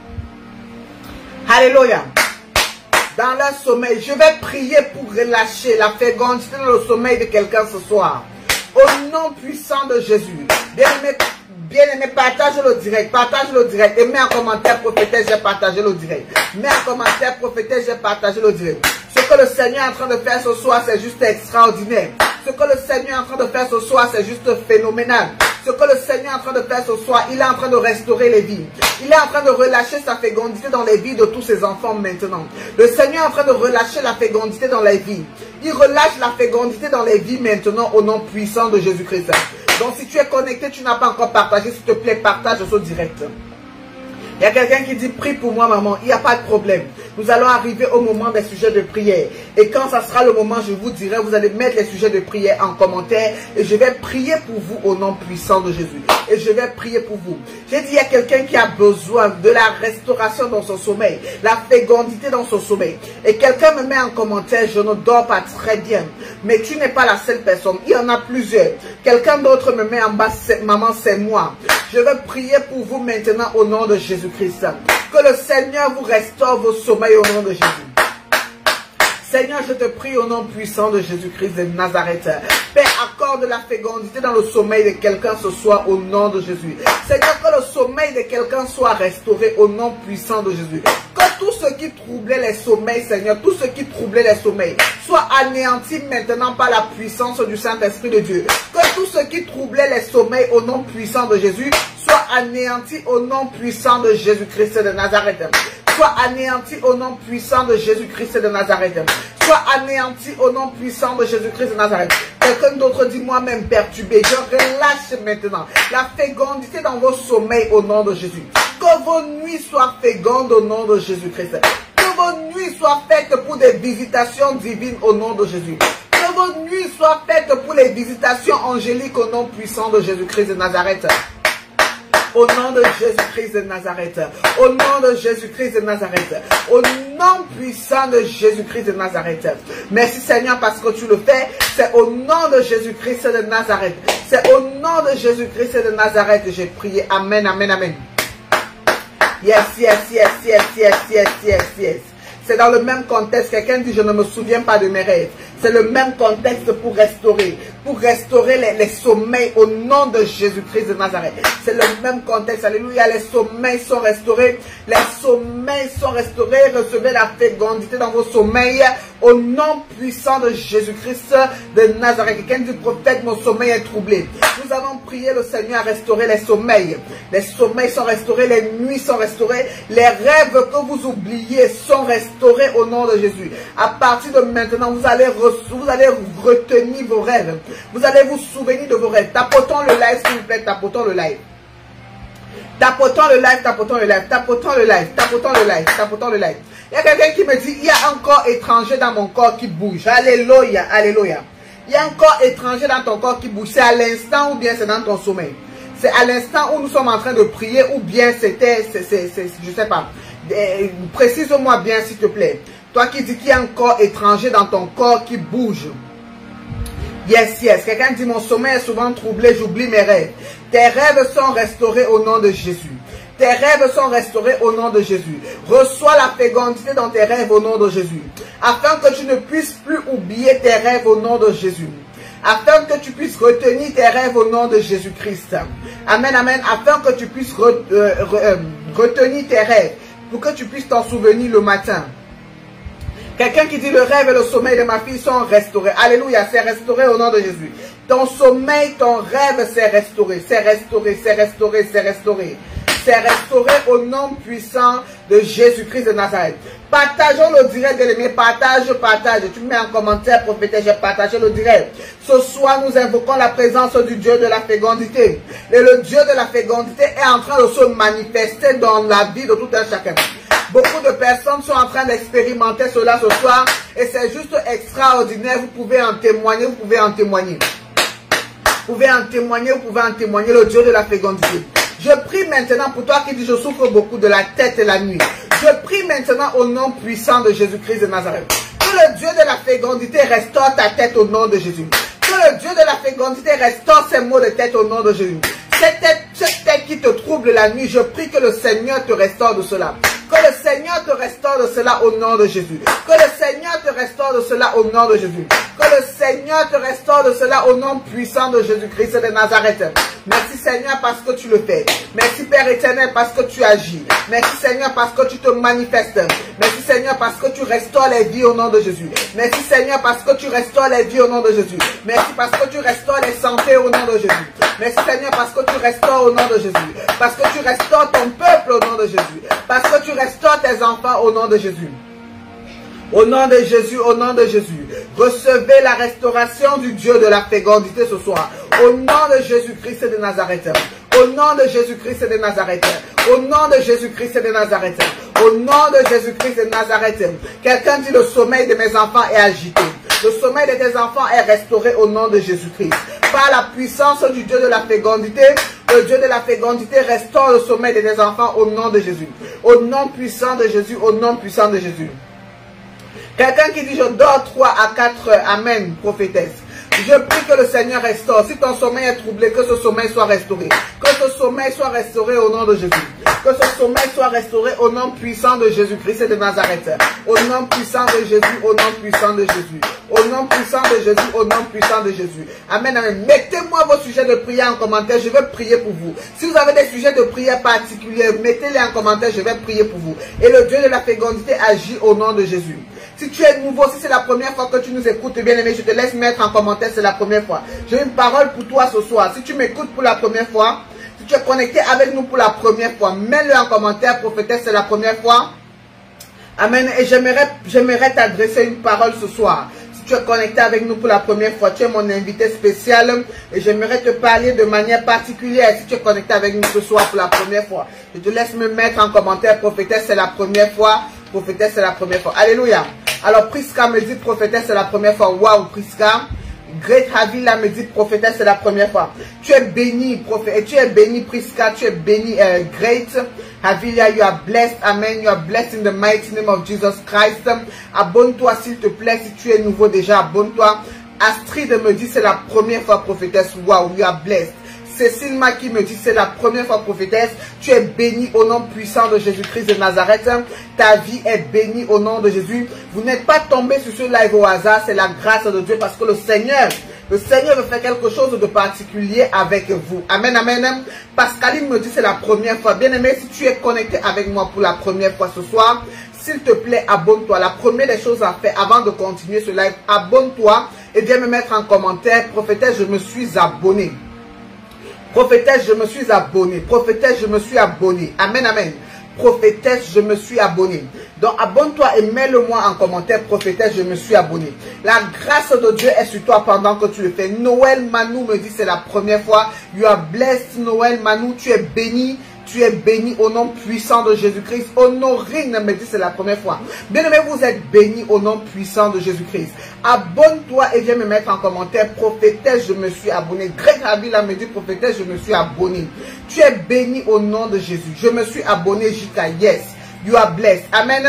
Alléluia. Dans leur sommeil, je vais prier pour relâcher la fécondité dans le sommeil de quelqu'un ce soir. Au nom puissant de Jésus. Bien-aimé, bien-aimé, partage le direct, partage le direct. Et mets en commentaire, prophétesse, j'ai partagé le direct. Mets en commentaire, prophétesse, j'ai partagé le direct. Ce que le Seigneur est en train de faire ce soir, c'est juste extraordinaire. Ce que le Seigneur est en train de faire ce soir, c'est juste phénoménal. Ce que le Seigneur est en train de faire ce soir, il est en train de restaurer les vies. Il est en train de relâcher sa fécondité dans les vies de tous ses enfants maintenant. Le Seigneur est en train de relâcher la fécondité dans les vies. Il relâche la fécondité dans les vies maintenant au nom puissant de Jésus-Christ. Donc si tu es connecté, tu n'as pas encore partagé, s'il te plaît, partage ce direct. Il y a quelqu'un qui dit, prie pour moi maman, il n'y a pas de problème. Nous allons arriver au moment des sujets de prière. Et quand ça sera le moment, je vous dirai, vous allez mettre les sujets de prière en commentaire. Et je vais prier pour vous au nom puissant de Jésus. Et je vais prier pour vous. J'ai dit, il y a quelqu'un qui a besoin de la restauration dans son sommeil. La fécondité dans son sommeil. Et quelqu'un me met en commentaire, je ne dors pas très bien. Mais tu n'es pas la seule personne. Il y en a plusieurs. Quelqu'un d'autre me met en bas, maman c'est moi. Je vais prier pour vous maintenant au nom de Jésus-Christ. Que le Seigneur vous restaure vos sommeils au nom de Jésus. Seigneur, je te prie au nom puissant de Jésus-Christ de Nazareth. Père, accorde la fécondité dans le sommeil de quelqu'un ce soir au nom de Jésus. Seigneur, que le sommeil de quelqu'un soit restauré au nom puissant de Jésus. Que tout ce qui troublait les sommeils, Seigneur, tout ce qui troublait les sommeils, soit anéanti maintenant par la puissance du Saint-Esprit de Dieu. Que tout ce qui troublait les sommeils au nom puissant de Jésus, soit anéanti au nom puissant de Jésus-Christ de Nazareth. Soit anéanti au nom puissant de Jésus-Christ de Nazareth. Soit anéanti au nom puissant de Jésus-Christ de Nazareth. Quelqu'un d'autre dit moi-même perturbé. Je relâche maintenant la fécondité dans vos sommeils au nom de Jésus. Que vos nuits soient fécondes au nom de Jésus-Christ. Que vos nuits soient faites pour des visitations divines au nom de Jésus. Que vos nuits soient faites pour les visitations angéliques au nom puissant de Jésus-Christ de Nazareth. Au nom de Jésus-Christ de Nazareth. Au nom de Jésus-Christ de Nazareth. Au nom puissant de Jésus-Christ de Nazareth. Merci Seigneur parce que tu le fais. C'est au nom de Jésus-Christ de Nazareth. C'est au nom de Jésus-Christ de Nazareth que j'ai prié. Amen, amen, amen. Yes, yes, yes, yes, yes, yes, yes, yes. C'est dans le même contexte. Quelqu'un dit je ne me souviens pas de mes rêves. C'est le même contexte pour restaurer. Pour restaurer les, les sommeils au nom de Jésus-Christ de Nazareth. C'est le même contexte. Alléluia. Les sommeils sont restaurés. Les sommeils sont restaurés. Recevez la fécondité dans vos sommeils. Au nom puissant de Jésus-Christ de Nazareth. Quelqu'un dit prophète, mon sommeil est troublé. Nous avons prié le Seigneur à restaurer les sommeils. Les sommeils sont restaurés. Les nuits sont restaurées. Les rêves que vous oubliez sont restaurés au nom de Jésus. À partir de maintenant, vous allez Vous allez retenir vos rêves. Vous allez vous souvenir de vos rêves. Tapotons le live, s'il vous plaît. Tapotons le live. Tapotons le live, tapotons le live, tapotons le live, tapotons le live, tapotons le live. Il y a quelqu'un qui me dit, il y a un corps étranger dans mon corps qui bouge. Alléluia, alléluia. Il y a un corps étranger dans ton corps qui bouge. C'est à l'instant ou bien c'est dans ton sommeil. C'est à l'instant où nous sommes en train de prier ou bien c'était, je ne sais pas. Précise-moi bien, s'il te plaît. Toi qui dis qu'il y a un corps étranger dans ton corps qui bouge. Yes, yes. Quelqu'un dit mon sommeil est souvent troublé, j'oublie mes rêves. Tes rêves sont restaurés au nom de Jésus. Tes rêves sont restaurés au nom de Jésus. Reçois la fécondité dans tes rêves au nom de Jésus. Afin que tu ne puisses plus oublier tes rêves au nom de Jésus. Afin que tu puisses retenir tes rêves au nom de Jésus-Christ. Amen, amen. Afin que tu puisses re, euh, re, euh, retenir tes rêves. Pour que tu puisses t'en souvenir le matin. Quelqu'un qui dit le rêve et le sommeil de ma fille sont restaurés. Alléluia, c'est restauré au nom de Jésus. Ton sommeil, ton rêve, c'est restauré. C'est restauré, c'est restauré, c'est restauré. C'est restauré au nom puissant de Jésus-Christ de Nazareth. Partageons le direct de l'aimer. Partage, partage. Tu mets en commentaire, prophétesse, j'ai partagé le direct. Ce soir, nous invoquons la présence du Dieu de la fécondité. Et le Dieu de la fécondité est en train de se manifester dans la vie de tout un chacun. Beaucoup de personnes sont en train d'expérimenter cela ce soir et c'est juste extraordinaire. Vous pouvez en témoigner, vous pouvez en témoigner. Vous pouvez en témoigner, vous pouvez en témoigner, le Dieu de la fécondité. Je prie maintenant pour toi qui dis je souffre beaucoup de la tête et la nuit. Je prie maintenant au nom puissant de Jésus-Christ de Nazareth. Que le Dieu de la fécondité restaure ta tête au nom de Jésus. Que le Dieu de la fécondité restaure ces maux de tête au nom de Jésus. Cette tête, cette tête qui te trouble la nuit, je prie que le Seigneur te restaure de cela. Que le Seigneur te restaure de cela au nom de Jésus. Que le Seigneur te restaure de cela au nom de Jésus. Que le Seigneur te restaure de cela au nom puissant de Jésus-Christ de Nazareth. Merci Seigneur parce que tu le fais. Merci Père éternel parce que tu agis. Merci Seigneur parce que tu te manifestes. Merci Seigneur parce que tu restaures les vies au nom de Jésus. Merci Seigneur parce que tu restaures les vies au nom de Jésus. Merci parce que tu restaures les santé au nom de Jésus. Merci Seigneur parce que tu restaures au nom de Jésus. Parce que tu restaures ton peuple au nom de Jésus. Parce que tu restaures tes enfants au nom de Jésus. Au nom de Jésus, au nom de Jésus, recevez la restauration du Dieu de la fécondité ce soir. Au nom de Jésus-Christ de Nazareth. Au nom de Jésus-Christ de Nazareth. Au nom de Jésus-Christ de Nazareth. Au nom de Jésus-Christ de Nazareth. Quelqu'un dit le sommeil de mes enfants est agité. Le sommeil de tes enfants est restauré au nom de Jésus-Christ. Par la puissance du Dieu de la fécondité, le Dieu de la fécondité restaure le sommeil de tes enfants au nom de Jésus. Au nom puissant de Jésus, au nom puissant de Jésus. Quelqu'un qui dit je dors trois à quatre heures. Amen, prophétesse. Je prie que le Seigneur restaure. Si ton sommeil est troublé, que ce sommeil soit restauré. Que ce sommeil soit restauré au nom de Jésus. Que ce sommeil soit restauré au nom puissant de Jésus-Christ de Nazareth. Au nom puissant de Jésus, au nom puissant de Jésus. Au nom puissant de Jésus, au nom puissant de Jésus. Amen, amen. Mettez-moi vos sujets de prière en commentaire. Je vais prier pour vous. Si vous avez des sujets de prière particuliers, mettez-les en commentaire. Je vais prier pour vous. Et le Dieu de la fécondité agit au nom de Jésus. Si tu es nouveau, si c'est la première fois que tu nous écoutes, bien aimé, je te laisse mettre en commentaire, c'est la première fois. J'ai une parole pour toi ce soir. Si tu m'écoutes pour la première fois, si tu es connecté avec nous pour la première fois, mets-le en commentaire, prophétesse, c'est la première fois. Amen. Et j'aimerais, j'aimerais t'adresser une parole ce soir. Si tu es connecté avec nous pour la première fois, tu es mon invité spécial et j'aimerais te parler de manière particulière. Si tu es connecté avec nous ce soir pour la première fois, je te laisse me mettre en commentaire, prophétesse, c'est la première fois. Prophétesse, c'est la première fois. Alléluia. Alors, Priska me dit, prophétesse, c'est la première fois. Waouh, Priska. Great Havila me dit, prophétesse, c'est la première fois. Tu es béni, prophète. Tu es béni, Priska. Tu es béni, uh, Great Havila. You are blessed. Amen. You are blessed in the mighty name of Jesus Christ. Abonne-toi, s'il te plaît. Si tu es nouveau déjà, abonne-toi. Astrid me dit, c'est la première fois, prophétesse. Waouh, you are blessed. Cécile Maki me dit, c'est la première fois, prophétesse. Tu es bénie au nom puissant de Jésus-Christ de Nazareth. Ta vie est bénie au nom de Jésus. Vous n'êtes pas tombé sur ce live au hasard. C'est la grâce de Dieu parce que le Seigneur, le Seigneur veut faire quelque chose de particulier avec vous. Amen, amen. Pascaline me dit, c'est la première fois. Bien aimé, si tu es connecté avec moi pour la première fois ce soir, s'il te plaît, abonne-toi. La première des choses à faire avant de continuer ce live, abonne-toi et viens me mettre en commentaire, prophétesse, je me suis abonné. Prophétesse, je me suis abonné. Prophétesse, je me suis abonné. Amen, amen. Prophétesse, je me suis abonné. Donc, abonne-toi et mets-le-moi en commentaire. Prophétesse, je me suis abonné. La grâce de Dieu est sur toi pendant que tu le fais. Noël Manou me dit, c'est la première fois. You are blessed, Noël Manou. Tu es béni. Tu es béni au nom puissant de Jésus-Christ. Honorine me dit, c'est la première fois. Bien aimé, vous êtes béni au nom puissant de Jésus-Christ. Abonne-toi et viens me mettre en commentaire. Prophétesse, je me suis abonné. Greg Avila me dit, prophétesse, je me suis abonné. Tu es béni au nom de Jésus. Je me suis abonné, Jika. Yes, you are blessed. Amen.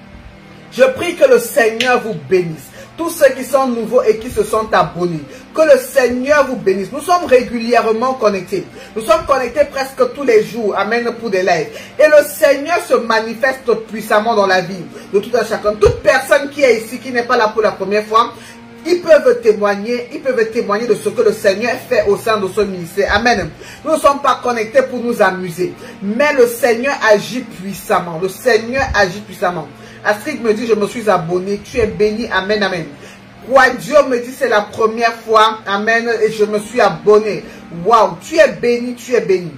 Je prie que le Seigneur vous bénisse. Tous ceux qui sont nouveaux et qui se sont abonnés, que le Seigneur vous bénisse. Nous sommes régulièrement connectés. Nous sommes connectés presque tous les jours. Amen, pour des lives. Et le Seigneur se manifeste puissamment dans la vie de tout un chacun. Toute personne qui est ici, qui n'est pas là pour la première fois, ils peuvent témoigner, ils peuvent témoigner de ce que le Seigneur fait au sein de ce ministère. Amen. Nous ne sommes pas connectés pour nous amuser. Mais le Seigneur agit puissamment. Le Seigneur agit puissamment. Astrid me dit, je me suis abonné. Tu es béni. Amen, amen. Dieu me dit, c'est la première fois. Amen. Et je me suis abonné. Waouh. Tu es béni. Tu es béni.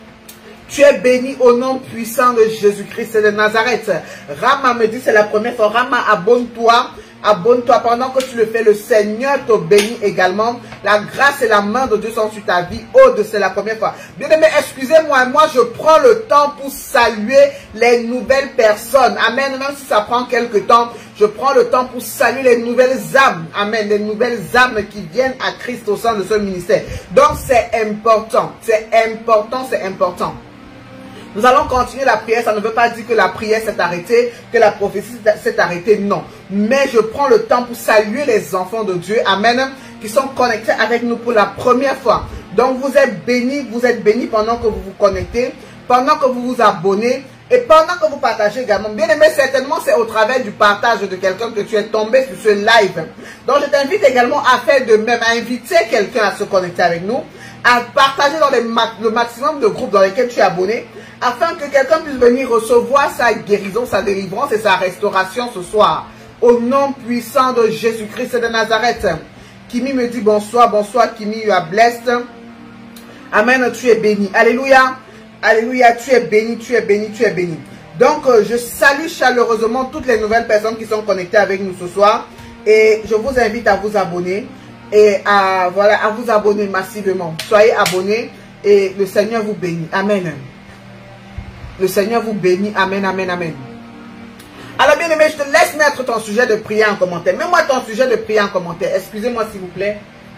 Tu es béni au nom puissant de Jésus-Christ de Nazareth. Rama me dit, c'est la première fois. Rama, abonne-toi. Abonne-toi pendant que tu le fais. Le Seigneur te bénit également. La grâce et la main de Dieu sont sur ta vie. Aude, c'est la première fois. Bien aimé, excusez-moi. Moi, je prends le temps pour saluer les nouvelles personnes. Amen. Même si ça prend quelques temps, je prends le temps pour saluer les nouvelles âmes. Amen. Les nouvelles âmes qui viennent à Christ au sein de ce ministère. Donc, c'est important. C'est important. C'est important. Nous allons continuer la prière. Ça ne veut pas dire que la prière s'est arrêtée, que la prophétie s'est arrêtée. Non. Mais je prends le temps pour saluer les enfants de Dieu. Amen. Qui sont connectés avec nous pour la première fois. Donc vous êtes bénis. Vous êtes bénis pendant que vous vous connectez. Pendant que vous vous abonnez. Et pendant que vous partagez également. Bien aimé, certainement c'est au travers du partage de quelqu'un que tu es tombé sur ce live. Donc je t'invite également à faire de même. À inviter quelqu'un à se connecter avec nous. À partager dans les ma le maximum de groupes dans lesquels tu es abonné. Afin que quelqu'un puisse venir recevoir sa guérison, sa délivrance et sa restauration ce soir. Au nom puissant de Jésus-Christ de Nazareth. Kimi me dit bonsoir, bonsoir Kimi, you are blessed. Amen, tu es béni. Alléluia, alléluia, tu es béni, tu es béni, tu es béni. Donc, euh, je salue chaleureusement toutes les nouvelles personnes qui sont connectées avec nous ce soir. Et je vous invite à vous abonner. Et à, voilà, à vous abonner massivement. Soyez abonnés et le Seigneur vous bénit. Amen. Le Seigneur vous bénit. Amen, amen, amen. Alors bien aimé, je te laisse mettre ton sujet de prière en commentaire. Mets-moi ton sujet de prière en commentaire. Excusez-moi s'il vous plaît.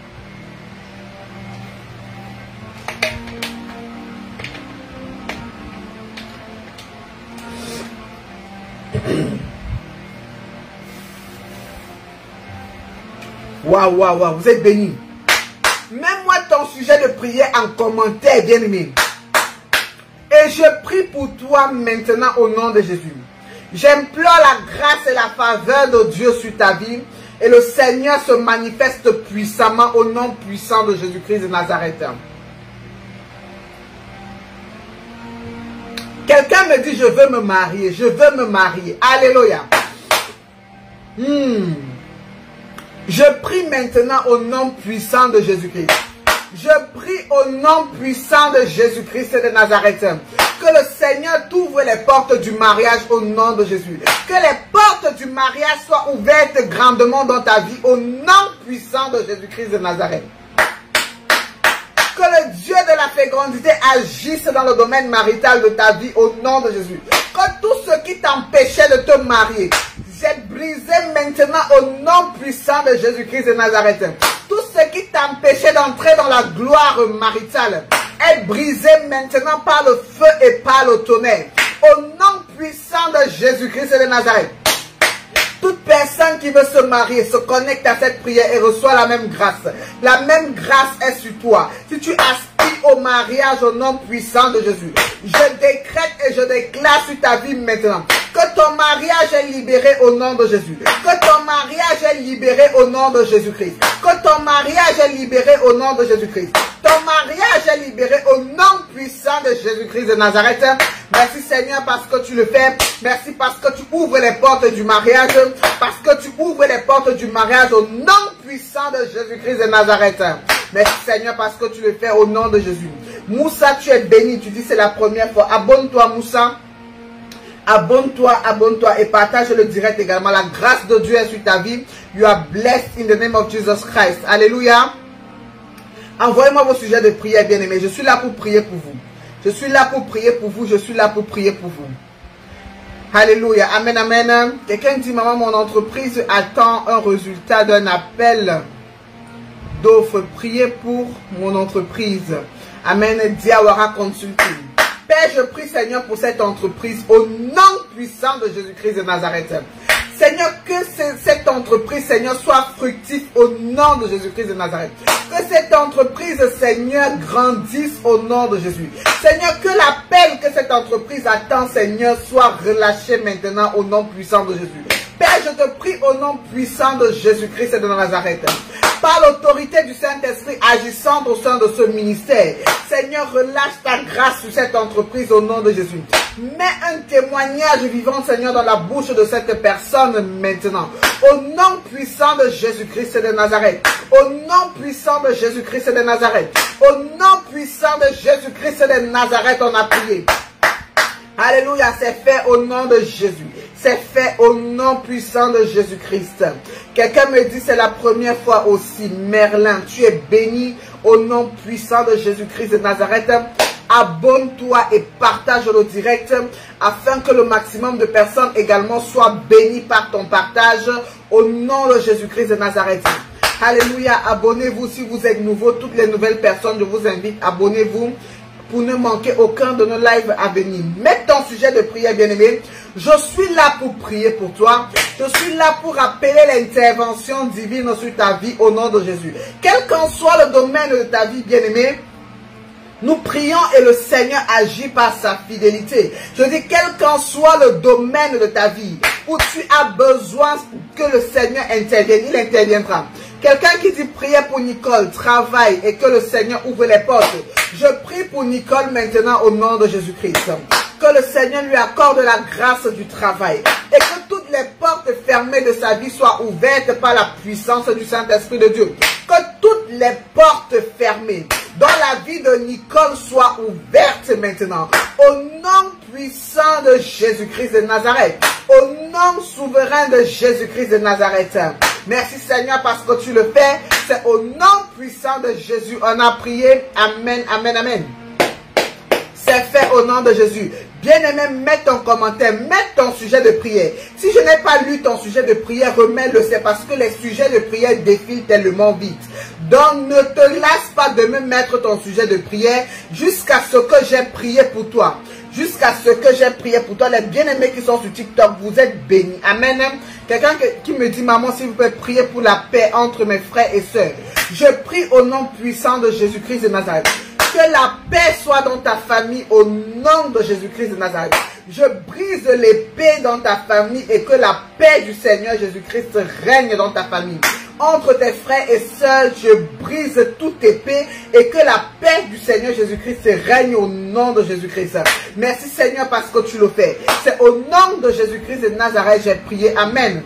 Waouh, waouh, waouh, vous êtes bénis. Mets-moi ton sujet de prière en commentaire, bien aimé. Et je prie pour toi maintenant au nom de Jésus. J'implore la grâce et la faveur de Dieu sur ta vie. Et le Seigneur se manifeste puissamment au nom puissant de Jésus-Christ de Nazareth. Quelqu'un me dit, je veux me marier. Je veux me marier. Alléluia. Hmm. Je prie maintenant au nom puissant de Jésus-Christ. Je prie au nom puissant de Jésus-Christ de Nazareth. Que le Seigneur t'ouvre les portes du mariage au nom de Jésus. Que les portes du mariage soient ouvertes grandement dans ta vie au nom puissant de Jésus-Christ de Nazareth. Que le Dieu de la fécondité agisse dans le domaine marital de ta vie au nom de Jésus. Que tout ce qui t'empêchait de te marier, j'ai brisé maintenant au nom puissant de Jésus-Christ de Nazareth. Tout ce qui t'empêchait d'entrer dans la gloire maritale est brisé maintenant par le feu et par le tonnerre. Au nom puissant de Jésus-Christ de Nazareth. Toute personne qui veut se marier se connecte à cette prière et reçoit la même grâce. La même grâce est sur toi. Si tu aspires au mariage au nom puissant de Jésus, je décrète et je déclare sur ta vie maintenant que ton mariage est libéré au nom de Jésus. Que ton mariage est libéré au nom de Jésus-Christ. Que ton mariage est libéré au nom de Jésus-Christ. Ton mariage est libéré au nom puissant de Jésus-Christ de Nazareth. Merci Seigneur parce que tu le fais. Merci parce que tu ouvres les portes du mariage. Parce que tu ouvres les portes du mariage au nom puissant de Jésus-Christ de Nazareth. Merci Seigneur parce que tu le fais au nom de Jésus. Moussa, tu es béni. Tu dis c'est la première fois. Abonne-toi Moussa. Abonne-toi, abonne-toi et partage le direct également. La grâce de Dieu est sur ta vie. You are blessed in the name of Jesus Christ. Alléluia. Envoyez-moi vos sujets de prière, bien-aimés. Je suis là pour prier pour vous. Je suis là pour prier pour vous. Je suis là pour prier pour vous. Alléluia. Amen, amen. Quelqu'un dit, maman, mon entreprise attend un résultat d'un appel d'offres. Priez pour mon entreprise. Amen. Diawara Consulting. Père, je prie, Seigneur, pour cette entreprise au nom puissant de Jésus-Christ de Nazareth. Seigneur, que cette entreprise, Seigneur, soit fructive au nom de Jésus-Christ de Nazareth. Que cette entreprise, Seigneur, grandisse au nom de Jésus. Seigneur, que l'appel que cette entreprise attend, Seigneur, soit relâché maintenant au nom puissant de Jésus. Père, je te prie au nom puissant de Jésus-Christ de Nazareth. Par l'autorité du Saint-Esprit agissant au sein de ce ministère, Seigneur, relâche ta grâce sur cette entreprise au nom de Jésus. Mets un témoignage vivant, Seigneur, dans la bouche de cette personne maintenant. Au nom puissant de Jésus-Christ de Nazareth. Au nom puissant de Jésus-Christ de Nazareth. Au nom puissant de Jésus-Christ de Nazareth, on a prié. Alléluia, c'est fait au nom de Jésus. C'est fait au nom puissant de Jésus-Christ. Quelqu'un me dit, c'est la première fois aussi. Merlin, tu es béni au nom puissant de Jésus-Christ de Nazareth. Abonne-toi et partage le direct afin que le maximum de personnes également soient bénies par ton partage au nom de Jésus-Christ de Nazareth. Alléluia, abonnez-vous si vous êtes nouveau. Toutes les nouvelles personnes, je vous invite, abonnez-vous pour ne manquer aucun de nos lives à venir. Mets ton sujet de prière, bien-aimé. Je suis là pour prier pour toi. Je suis là pour appeler l'intervention divine sur ta vie au nom de Jésus. Quel qu'en soit le domaine de ta vie, bien-aimé, nous prions et le Seigneur agit par sa fidélité. Je dis, quel qu'en soit le domaine de ta vie où tu as besoin que le Seigneur intervienne, il interviendra. Quelqu'un qui dit prier pour Nicole, travail et que le Seigneur ouvre les portes. Je prie pour Nicole maintenant au nom de Jésus-Christ. Que le Seigneur lui accorde la grâce du travail et que toutes les portes fermées de sa vie soient ouvertes par la puissance du Saint-Esprit de Dieu. Que toutes les portes fermées dans la vie de Nicole soient ouvertes maintenant. Au nom puissant de Jésus-Christ de Nazareth. Au nom souverain de Jésus-Christ de Nazareth. Merci Seigneur parce que tu le fais. C'est au nom puissant de Jésus. On a prié. Amen, amen, amen. C'est fait au nom de Jésus. Bien-aimé, mets ton commentaire, mets ton sujet de prière. Si je n'ai pas lu ton sujet de prière, remets-le. C'est parce que les sujets de prière défilent tellement vite. Donc, ne te lasse pas de me mettre ton sujet de prière jusqu'à ce que j'ai prié pour toi. Jusqu'à ce que j'ai prié pour toi. Les bien-aimés qui sont sur TikTok, vous êtes bénis. Amen. Quelqu'un qui me dit, maman, s'il vous plaît, priez pour la paix entre mes frères et sœurs. Je prie au nom puissant de Jésus-Christ de Nazareth. Que la paix soit dans ta famille au nom de Jésus-Christ de Nazareth. Je brise l'épée dans ta famille et que la paix du Seigneur Jésus-Christ règne dans ta famille. Entre tes frères et sœurs, je brise toute épée et que la paix du Seigneur Jésus-Christ règne au nom de Jésus-Christ. Merci Seigneur parce que tu le fais. C'est au nom de Jésus-Christ de Nazareth j'ai prié. Amen.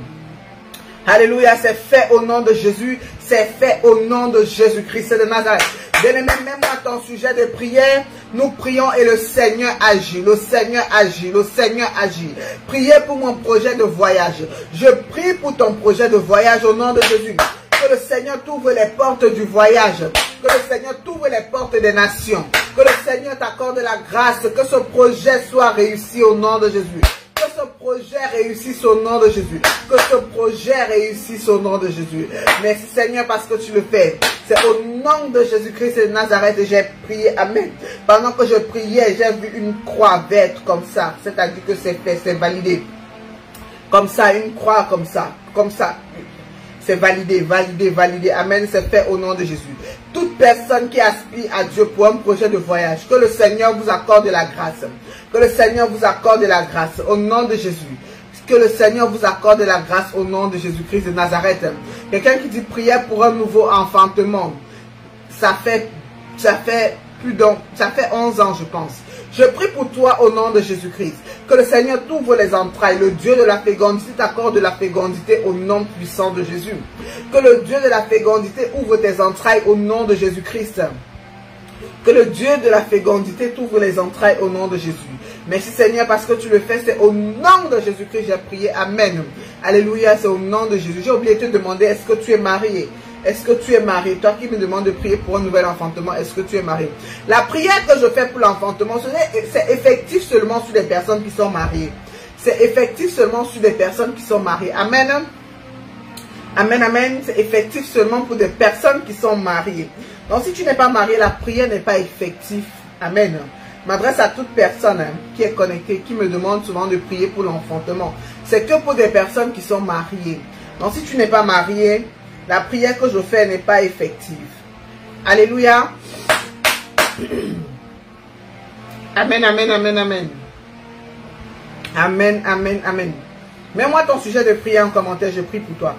Alléluia, c'est fait au nom de Jésus. C'est fait au nom de Jésus-Christ de Nazareth. Bien-aimé, mets-moi ton sujet de prière. Nous prions et le Seigneur agit. Le Seigneur agit. Le Seigneur agit. Priez pour mon projet de voyage. Je prie pour ton projet de voyage au nom de Jésus. Que le Seigneur t'ouvre les portes du voyage. Que le Seigneur t'ouvre les portes des nations. Que le Seigneur t'accorde la grâce. Que ce projet soit réussi au nom de Jésus. Que ce projet réussisse au nom de Jésus. Que ce projet réussisse au nom de Jésus. Merci Seigneur parce que tu le fais. C'est au nom de Jésus-Christ de Nazareth que j'ai prié. Amen. Pendant que je priais, j'ai vu une croix verte comme ça. C'est-à-dire que c'est fait, c'est validé. Comme ça, une croix comme ça. Comme ça. C'est validé, validé, validé. Amen. C'est fait au nom de Jésus. Toute personne qui aspire à Dieu pour un projet de voyage, que le Seigneur vous accorde la grâce. Que le Seigneur vous accorde la grâce au nom de Jésus. Que le Seigneur vous accorde la grâce au nom de Jésus-Christ de Nazareth. Quelqu'un qui dit prière pour un nouveau enfantement. Ça fait, ça fait plus d'un, ça fait onze ans je pense. Je prie pour toi au nom de Jésus-Christ. Que le Seigneur t'ouvre les entrailles. Le Dieu de la fécondité t'accorde la fécondité au nom puissant de Jésus. Que le Dieu de la fécondité ouvre tes entrailles au nom de Jésus-Christ. Que le Dieu de la fécondité t'ouvre les entrailles au nom de Jésus. Merci Seigneur parce que tu le fais. C'est au nom de Jésus-Christ j'ai prié. Amen. Alléluia. C'est au nom de Jésus. J'ai oublié de te demander, est-ce que tu es marié? Est-ce que tu es marié? Toi qui me demandes de prier pour un nouvel enfantement, est-ce que tu es marié? La prière que je fais pour l'enfantement, c'est effectif seulement sur les personnes qui sont mariées. C'est effectif seulement sur des personnes qui sont mariées. Amen. Amen, amen. C'est effectif seulement pour des personnes qui sont mariées. Donc si tu n'es pas marié, la prière n'est pas effective. Amen. Je m'adresse à toute personne hein, qui est connectée, qui me demande souvent de prier pour l'enfantement. C'est que pour des personnes qui sont mariées. Donc si tu n'es pas marié, la prière que je fais n'est pas effective. Alléluia. Amen, amen, amen, amen. Amen, amen, amen. Mets-moi ton sujet de prière en commentaire, je prie pour toi.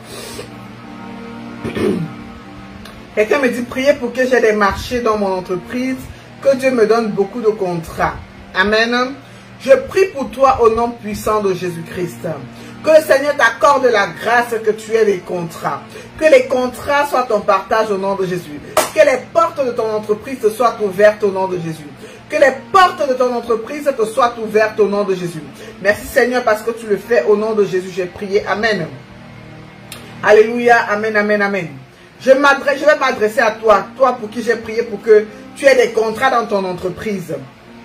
Quelqu'un me dit prier pour que j'ai des marchés dans mon entreprise, que Dieu me donne beaucoup de contrats. Amen. Je prie pour toi au nom puissant de Jésus-Christ. Que le Seigneur t'accorde la grâce que tu aies des contrats. Que les contrats soient ton partage au nom de Jésus. Que les portes de ton entreprise te soient ouvertes au nom de Jésus. Que les portes de ton entreprise te soient ouvertes au nom de Jésus. Merci Seigneur parce que tu le fais au nom de Jésus. J'ai prié. Amen. Alléluia. Amen, amen, amen. Je, je vais m'adresser à toi. Toi pour qui j'ai prié pour que tu aies des contrats dans ton entreprise.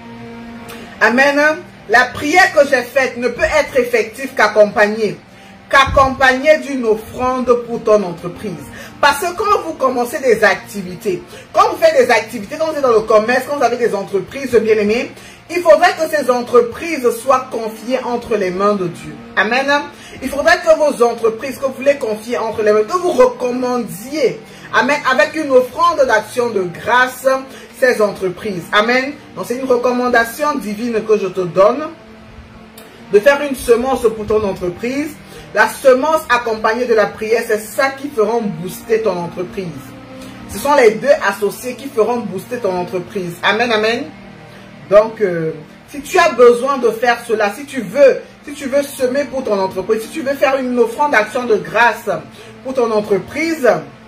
Amen. La prière que j'ai faite ne peut être effective qu'accompagnée. qu'accompagné d'une offrande pour ton entreprise. Parce que quand vous commencez des activités, quand vous faites des activités, quand vous êtes dans le commerce, quand vous avez des entreprises bien-aimées, il faudrait que ces entreprises soient confiées entre les mains de Dieu. Amen. Il faudrait que vos entreprises, que vous les confiez entre les mains, que vous recommandiez, amen, avec une offrande d'action de grâce, ces entreprises. Amen. Donc c'est une recommandation divine que je te donne, de faire une semence pour ton entreprise. La semence accompagnée de la prière, c'est ça qui feront booster ton entreprise. Ce sont les deux associés qui feront booster ton entreprise. Amen, amen. Donc, euh, si tu as besoin de faire cela, si tu veux, si tu veux semer pour ton entreprise, si tu veux faire une offrande d'action de grâce pour ton entreprise,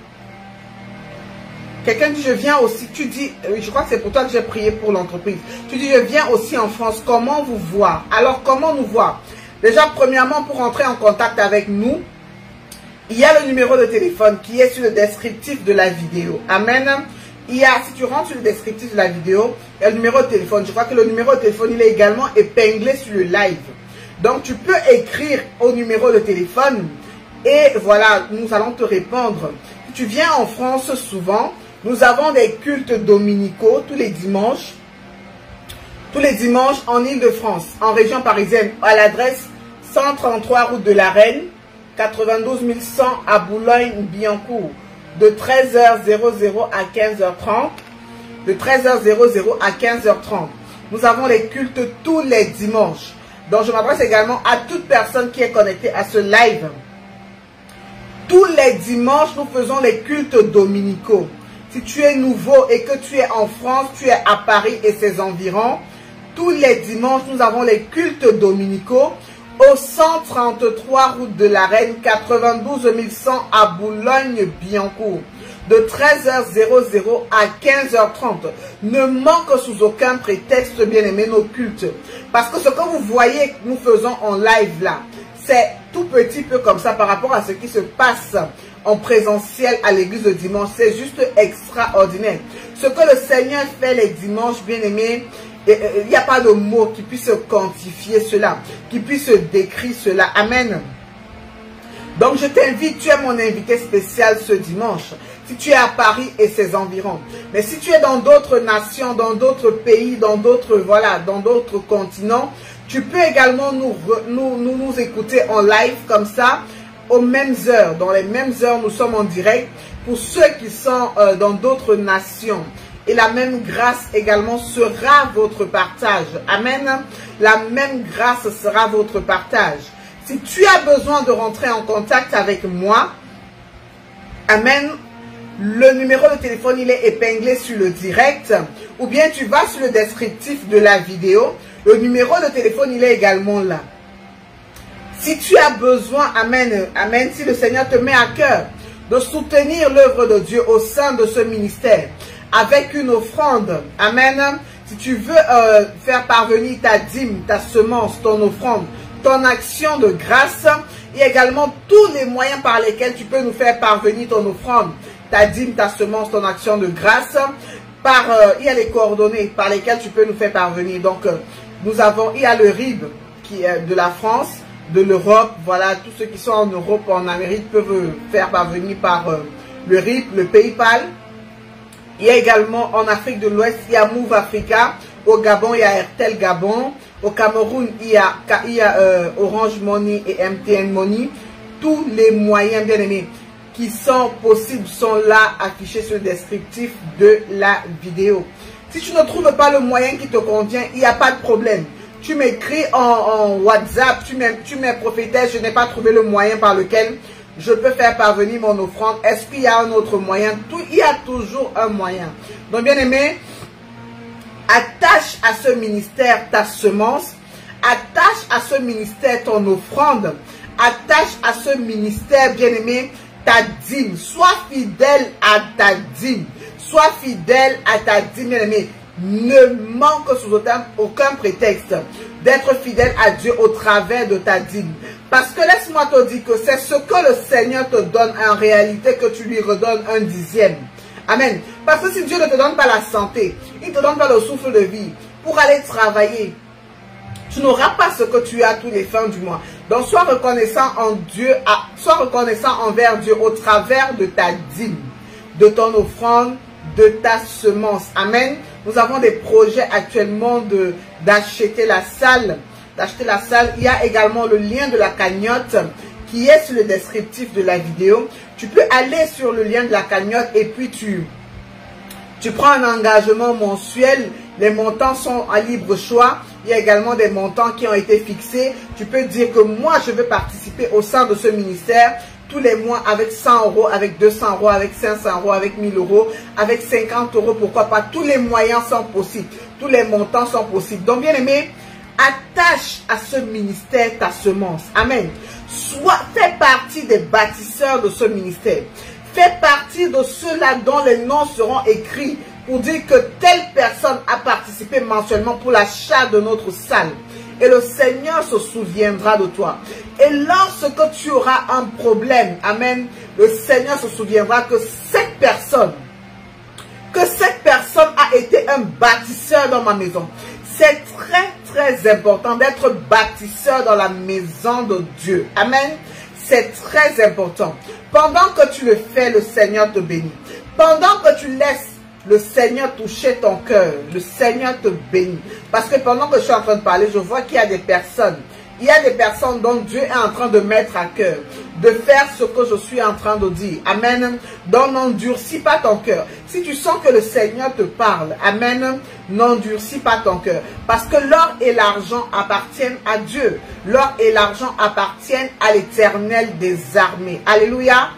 quelqu'un dit, je viens aussi, tu dis, je crois que c'est pour toi que j'ai prié pour l'entreprise. Tu dis, je viens aussi en France, comment vous voir? Alors, comment nous voir? Déjà, premièrement, pour entrer en contact avec nous, il y a le numéro de téléphone qui est sur le descriptif de la vidéo. Amen. Il y a, si tu rentres sur le descriptif de la vidéo, il y a le numéro de téléphone. Je crois que le numéro de téléphone, il est également épinglé sur le live. Donc, tu peux écrire au numéro de téléphone et voilà, nous allons te répondre. Si tu viens en France souvent, nous avons des cultes dominicaux tous les dimanches. Tous les dimanches en Île-de-France, en région parisienne, à l'adresse cent trente-trois route de la Reine, quatre-vingt-douze mille cent à Boulogne-Billancourt, de treize heures à quinze heures trente. De treize heures à quinze heures trente. Nous avons les cultes tous les dimanches. Donc je m'adresse également à toute personne qui est connectée à ce live. Tous les dimanches, nous faisons les cultes dominicaux. Si tu es nouveau et que tu es en France, tu es à Paris et ses environs, tous les dimanches, nous avons les cultes dominicaux au cent trente-trois route de la Reine, quatre-vingt-douze mille cent à Boulogne-Billancourt, de treize heures à quinze heures trente. Ne manque sous aucun prétexte, bien-aimés, nos cultes. Parce que ce que vous voyez que nous faisons en live là, c'est tout petit peu comme ça par rapport à ce qui se passe en présentiel à l'église le dimanche. C'est juste extraordinaire. Ce que le Seigneur fait les dimanches, bien-aimés, il n'y a pas de mots qui puissent quantifier cela, qui puissent décrire cela. Amen. Donc je t'invite, tu es mon invité spécial ce dimanche. Si tu es à Paris et ses environs. Mais si tu es dans d'autres nations, dans d'autres pays, dans d'autres voilà, dans d'autres continents, tu peux également nous, nous, nous, nous écouter en live comme ça, aux mêmes heures. Dans les mêmes heures, nous sommes en direct pour ceux qui sont euh, dans d'autres nations. Et la même grâce également sera votre partage. Amen. La même grâce sera votre partage. Si tu as besoin de rentrer en contact avec moi, amen, le numéro de téléphone, il est épinglé sur le direct. Ou bien tu vas sur le descriptif de la vidéo. Le numéro de téléphone, il est également là. Si tu as besoin, amen, amen, si le Seigneur te met à cœur de soutenir l'œuvre de Dieu au sein de ce ministère, avec une offrande, amen, si tu veux euh, faire parvenir ta dîme, ta semence, ton offrande, ton action de grâce, et également tous les moyens par lesquels tu peux nous faire parvenir ton offrande, ta dîme, ta semence, ton action de grâce, par, euh, il y a les coordonnées par lesquelles tu peux nous faire parvenir. Donc, euh, nous avons, il y a le R I B qui est de la France, de l'Europe, voilà, tous ceux qui sont en Europe, en Amérique peuvent faire parvenir par euh, le R I B, le PayPal. Il y a également en Afrique de l'Ouest, il y a Move Africa. Au Gabon, il y a Airtel Gabon. Au Cameroun, il y a, il y a euh, Orange Money et M T N Money. Tous les moyens, bien aimés, qui sont possibles sont là, affichés sur le descriptif de la vidéo. Si tu ne trouves pas le moyen qui te convient, il n'y a pas de problème. Tu m'écris en, en WhatsApp, tu mets, tu mets prophétesse, je n'ai pas trouvé le moyen par lequel je peux faire parvenir mon offrande. Est-ce qu'il y a un autre moyen? Tout, il y a toujours un moyen. Donc, bien aimé, attache à ce ministère ta semence, attache à ce ministère ton offrande, attache à ce ministère, bien aimé, ta dîme. Sois fidèle à ta dîme. Sois fidèle à ta dîme, bien aimé. Ne manque sous aucun, aucun prétexte d'être fidèle à Dieu au travers de ta dîme. Parce que laisse-moi te dire que c'est ce que le Seigneur te donne en réalité que tu lui redonnes un dixième. Amen. Parce que si Dieu ne te donne pas la santé, il ne te donne pas le souffle de vie pour aller travailler, tu n'auras pas ce que tu as tous les fins du mois. Donc, sois reconnaissant en Dieu, sois reconnaissant envers Dieu au travers de ta dîme, de ton offrande, de ta semence. Amen. Nous avons des projets actuellement de d'acheter la salle, d'acheter la salle. Il y a également le lien de la cagnotte qui est sur le descriptif de la vidéo. Tu peux aller sur le lien de la cagnotte et puis tu, tu prends un engagement mensuel. Les montants sont à libre choix. Il y a également des montants qui ont été fixés. Tu peux dire que moi, je veux participer au sein de ce ministère tous les mois avec cent euros, avec deux cents euros, avec cinq cents euros, avec mille euros, avec cinquante euros. Pourquoi pas? Tous les moyens sont possibles. Tous les montants sont possibles. Donc, bien aimé, attache à ce ministère ta semence. Amen. Sois, fais partie des bâtisseurs de ce ministère. Fais partie de ceux-là dont les noms seront écrits pour dire que telle personne a participé mensuellement pour l'achat de notre salle. Et le Seigneur se souviendra de toi. Et lorsque tu auras un problème, amen, le Seigneur se souviendra que cette personne, que cette personne a été un bâtisseur dans ma maison. C'est très, très important d'être bâtisseur dans la maison de Dieu. Amen. C'est très important. Pendant que tu le fais, le Seigneur te bénit. Pendant que tu laisses le Seigneur toucher ton cœur, le Seigneur te bénit. Parce que pendant que je suis en train de parler, je vois qu'il y a des personnes. Il y a des personnes dont Dieu est en train de mettre à cœur, de faire ce que je suis en train de dire. Amen. Donc n'endurcis pas ton cœur. Si tu sens que le Seigneur te parle, amen, n'endurcis pas ton cœur. Parce que l'or et l'argent appartiennent à Dieu. L'or et l'argent appartiennent à l'Éternel des armées. Alléluia.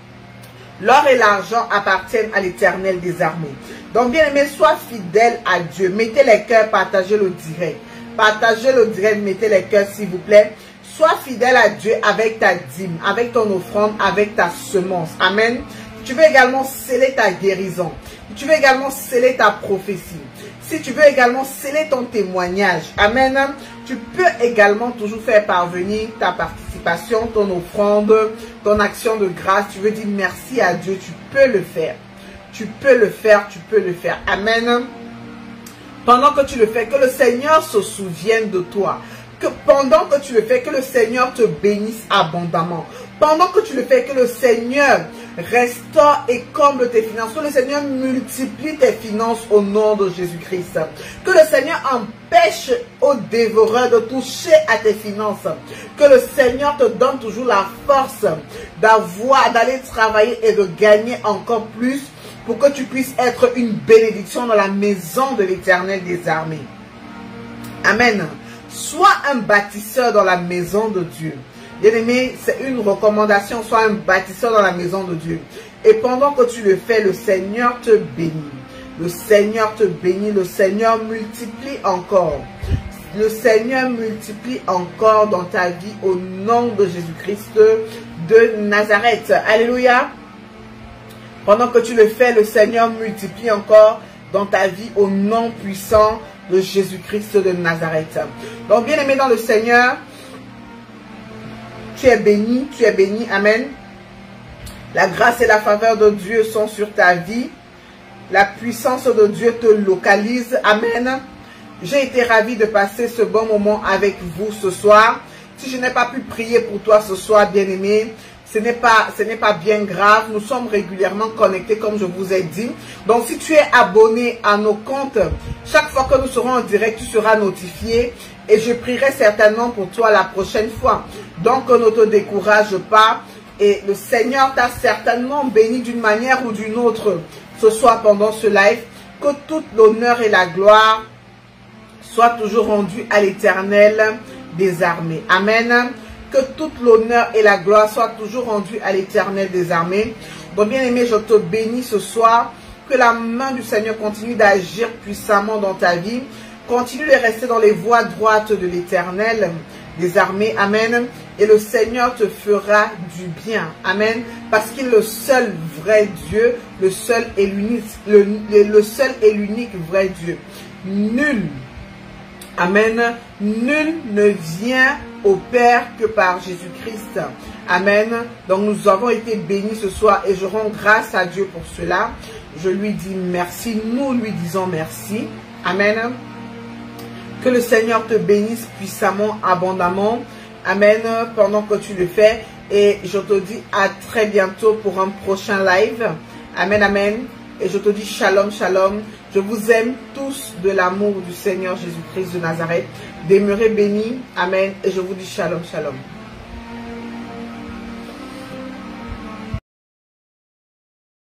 L'or et l'argent appartiennent à l'Éternel des armées. Donc bien aimé, sois fidèle à Dieu. Mettez les cœurs, partagez le direct. Partagez le direct, mettez les cœurs s'il vous plaît. Sois fidèle à Dieu avec ta dîme, avec ton offrande, avec ta semence. Amen. Tu veux également sceller ta guérison. Tu veux également sceller ta prophétie. Si tu veux également sceller ton témoignage. Amen. Tu peux également toujours faire parvenir ta participation, ton offrande, ton action de grâce. Tu veux dire merci à Dieu. Tu peux le faire. Tu peux le faire. Tu peux le faire. Amen. Pendant que tu le fais, que le Seigneur se souvienne de toi. Que pendant que tu le fais, que le Seigneur te bénisse abondamment. Pendant que tu le fais, que le Seigneur restaure et comble tes finances. Que le Seigneur multiplie tes finances au nom de Jésus-Christ. Que le Seigneur empêche aux dévoreurs de toucher à tes finances. Que le Seigneur te donne toujours la force d'avoir, d'aller travailler et de gagner encore plus, pour que tu puisses être une bénédiction dans la maison de l'Éternel des armées. Amen. Sois un bâtisseur dans la maison de Dieu. Bien-aimé, c'est une recommandation. Sois un bâtisseur dans la maison de Dieu. Et pendant que tu le fais, le Seigneur te bénit. Le Seigneur te bénit. Le Seigneur multiplie encore. Le Seigneur multiplie encore dans ta vie au nom de Jésus-Christ de Nazareth. Alléluia. Pendant que tu le fais, le Seigneur multiplie encore dans ta vie au nom puissant de Jésus-Christ de Nazareth. Donc, bien aimé dans le Seigneur, tu es béni, tu es béni. Amen. La grâce et la faveur de Dieu sont sur ta vie. La puissance de Dieu te localise. Amen. J'ai été ravi de passer ce bon moment avec vous ce soir. Si je n'ai pas pu prier pour toi ce soir, bien aimé, Ce n'est pas, ce n'est pas bien grave. Nous sommes régulièrement connectés comme je vous ai dit. Donc si tu es abonné à nos comptes, chaque fois que nous serons en direct, tu seras notifié. Et je prierai certainement pour toi la prochaine fois. Donc ne te décourage pas. Et le Seigneur t'a certainement béni d'une manière ou d'une autre ce soir pendant ce live. Que toute l'honneur et la gloire soient toujours rendus à l'Éternel des armées. Amen. Que toute l'honneur et la gloire soient toujours rendues à l'Éternel des armées. Donc bien aimé, je te bénis ce soir. Que la main du Seigneur continue d'agir puissamment dans ta vie. Continue de rester dans les voies droites de l'Éternel des armées. Amen. Et le Seigneur te fera du bien. Amen. Parce qu'il est le seul vrai Dieu. Le seul et l'unique, le, le seul et l'unique vrai Dieu. Nul. Amen. Nul ne vient au Père que par Jésus-Christ. Amen. Donc nous avons été bénis ce soir et je rends grâce à Dieu pour cela. Je lui dis merci. Nous lui disons merci. Amen. Que le Seigneur te bénisse puissamment, abondamment. Amen, pendant que tu le fais. Et je te dis à très bientôt pour un prochain live. Amen, amen. Et je te dis shalom, shalom. Je vous aime tous de l'amour du Seigneur Jésus-Christ de Nazareth. Demeurez bénis. Amen. Et je vous dis shalom, shalom.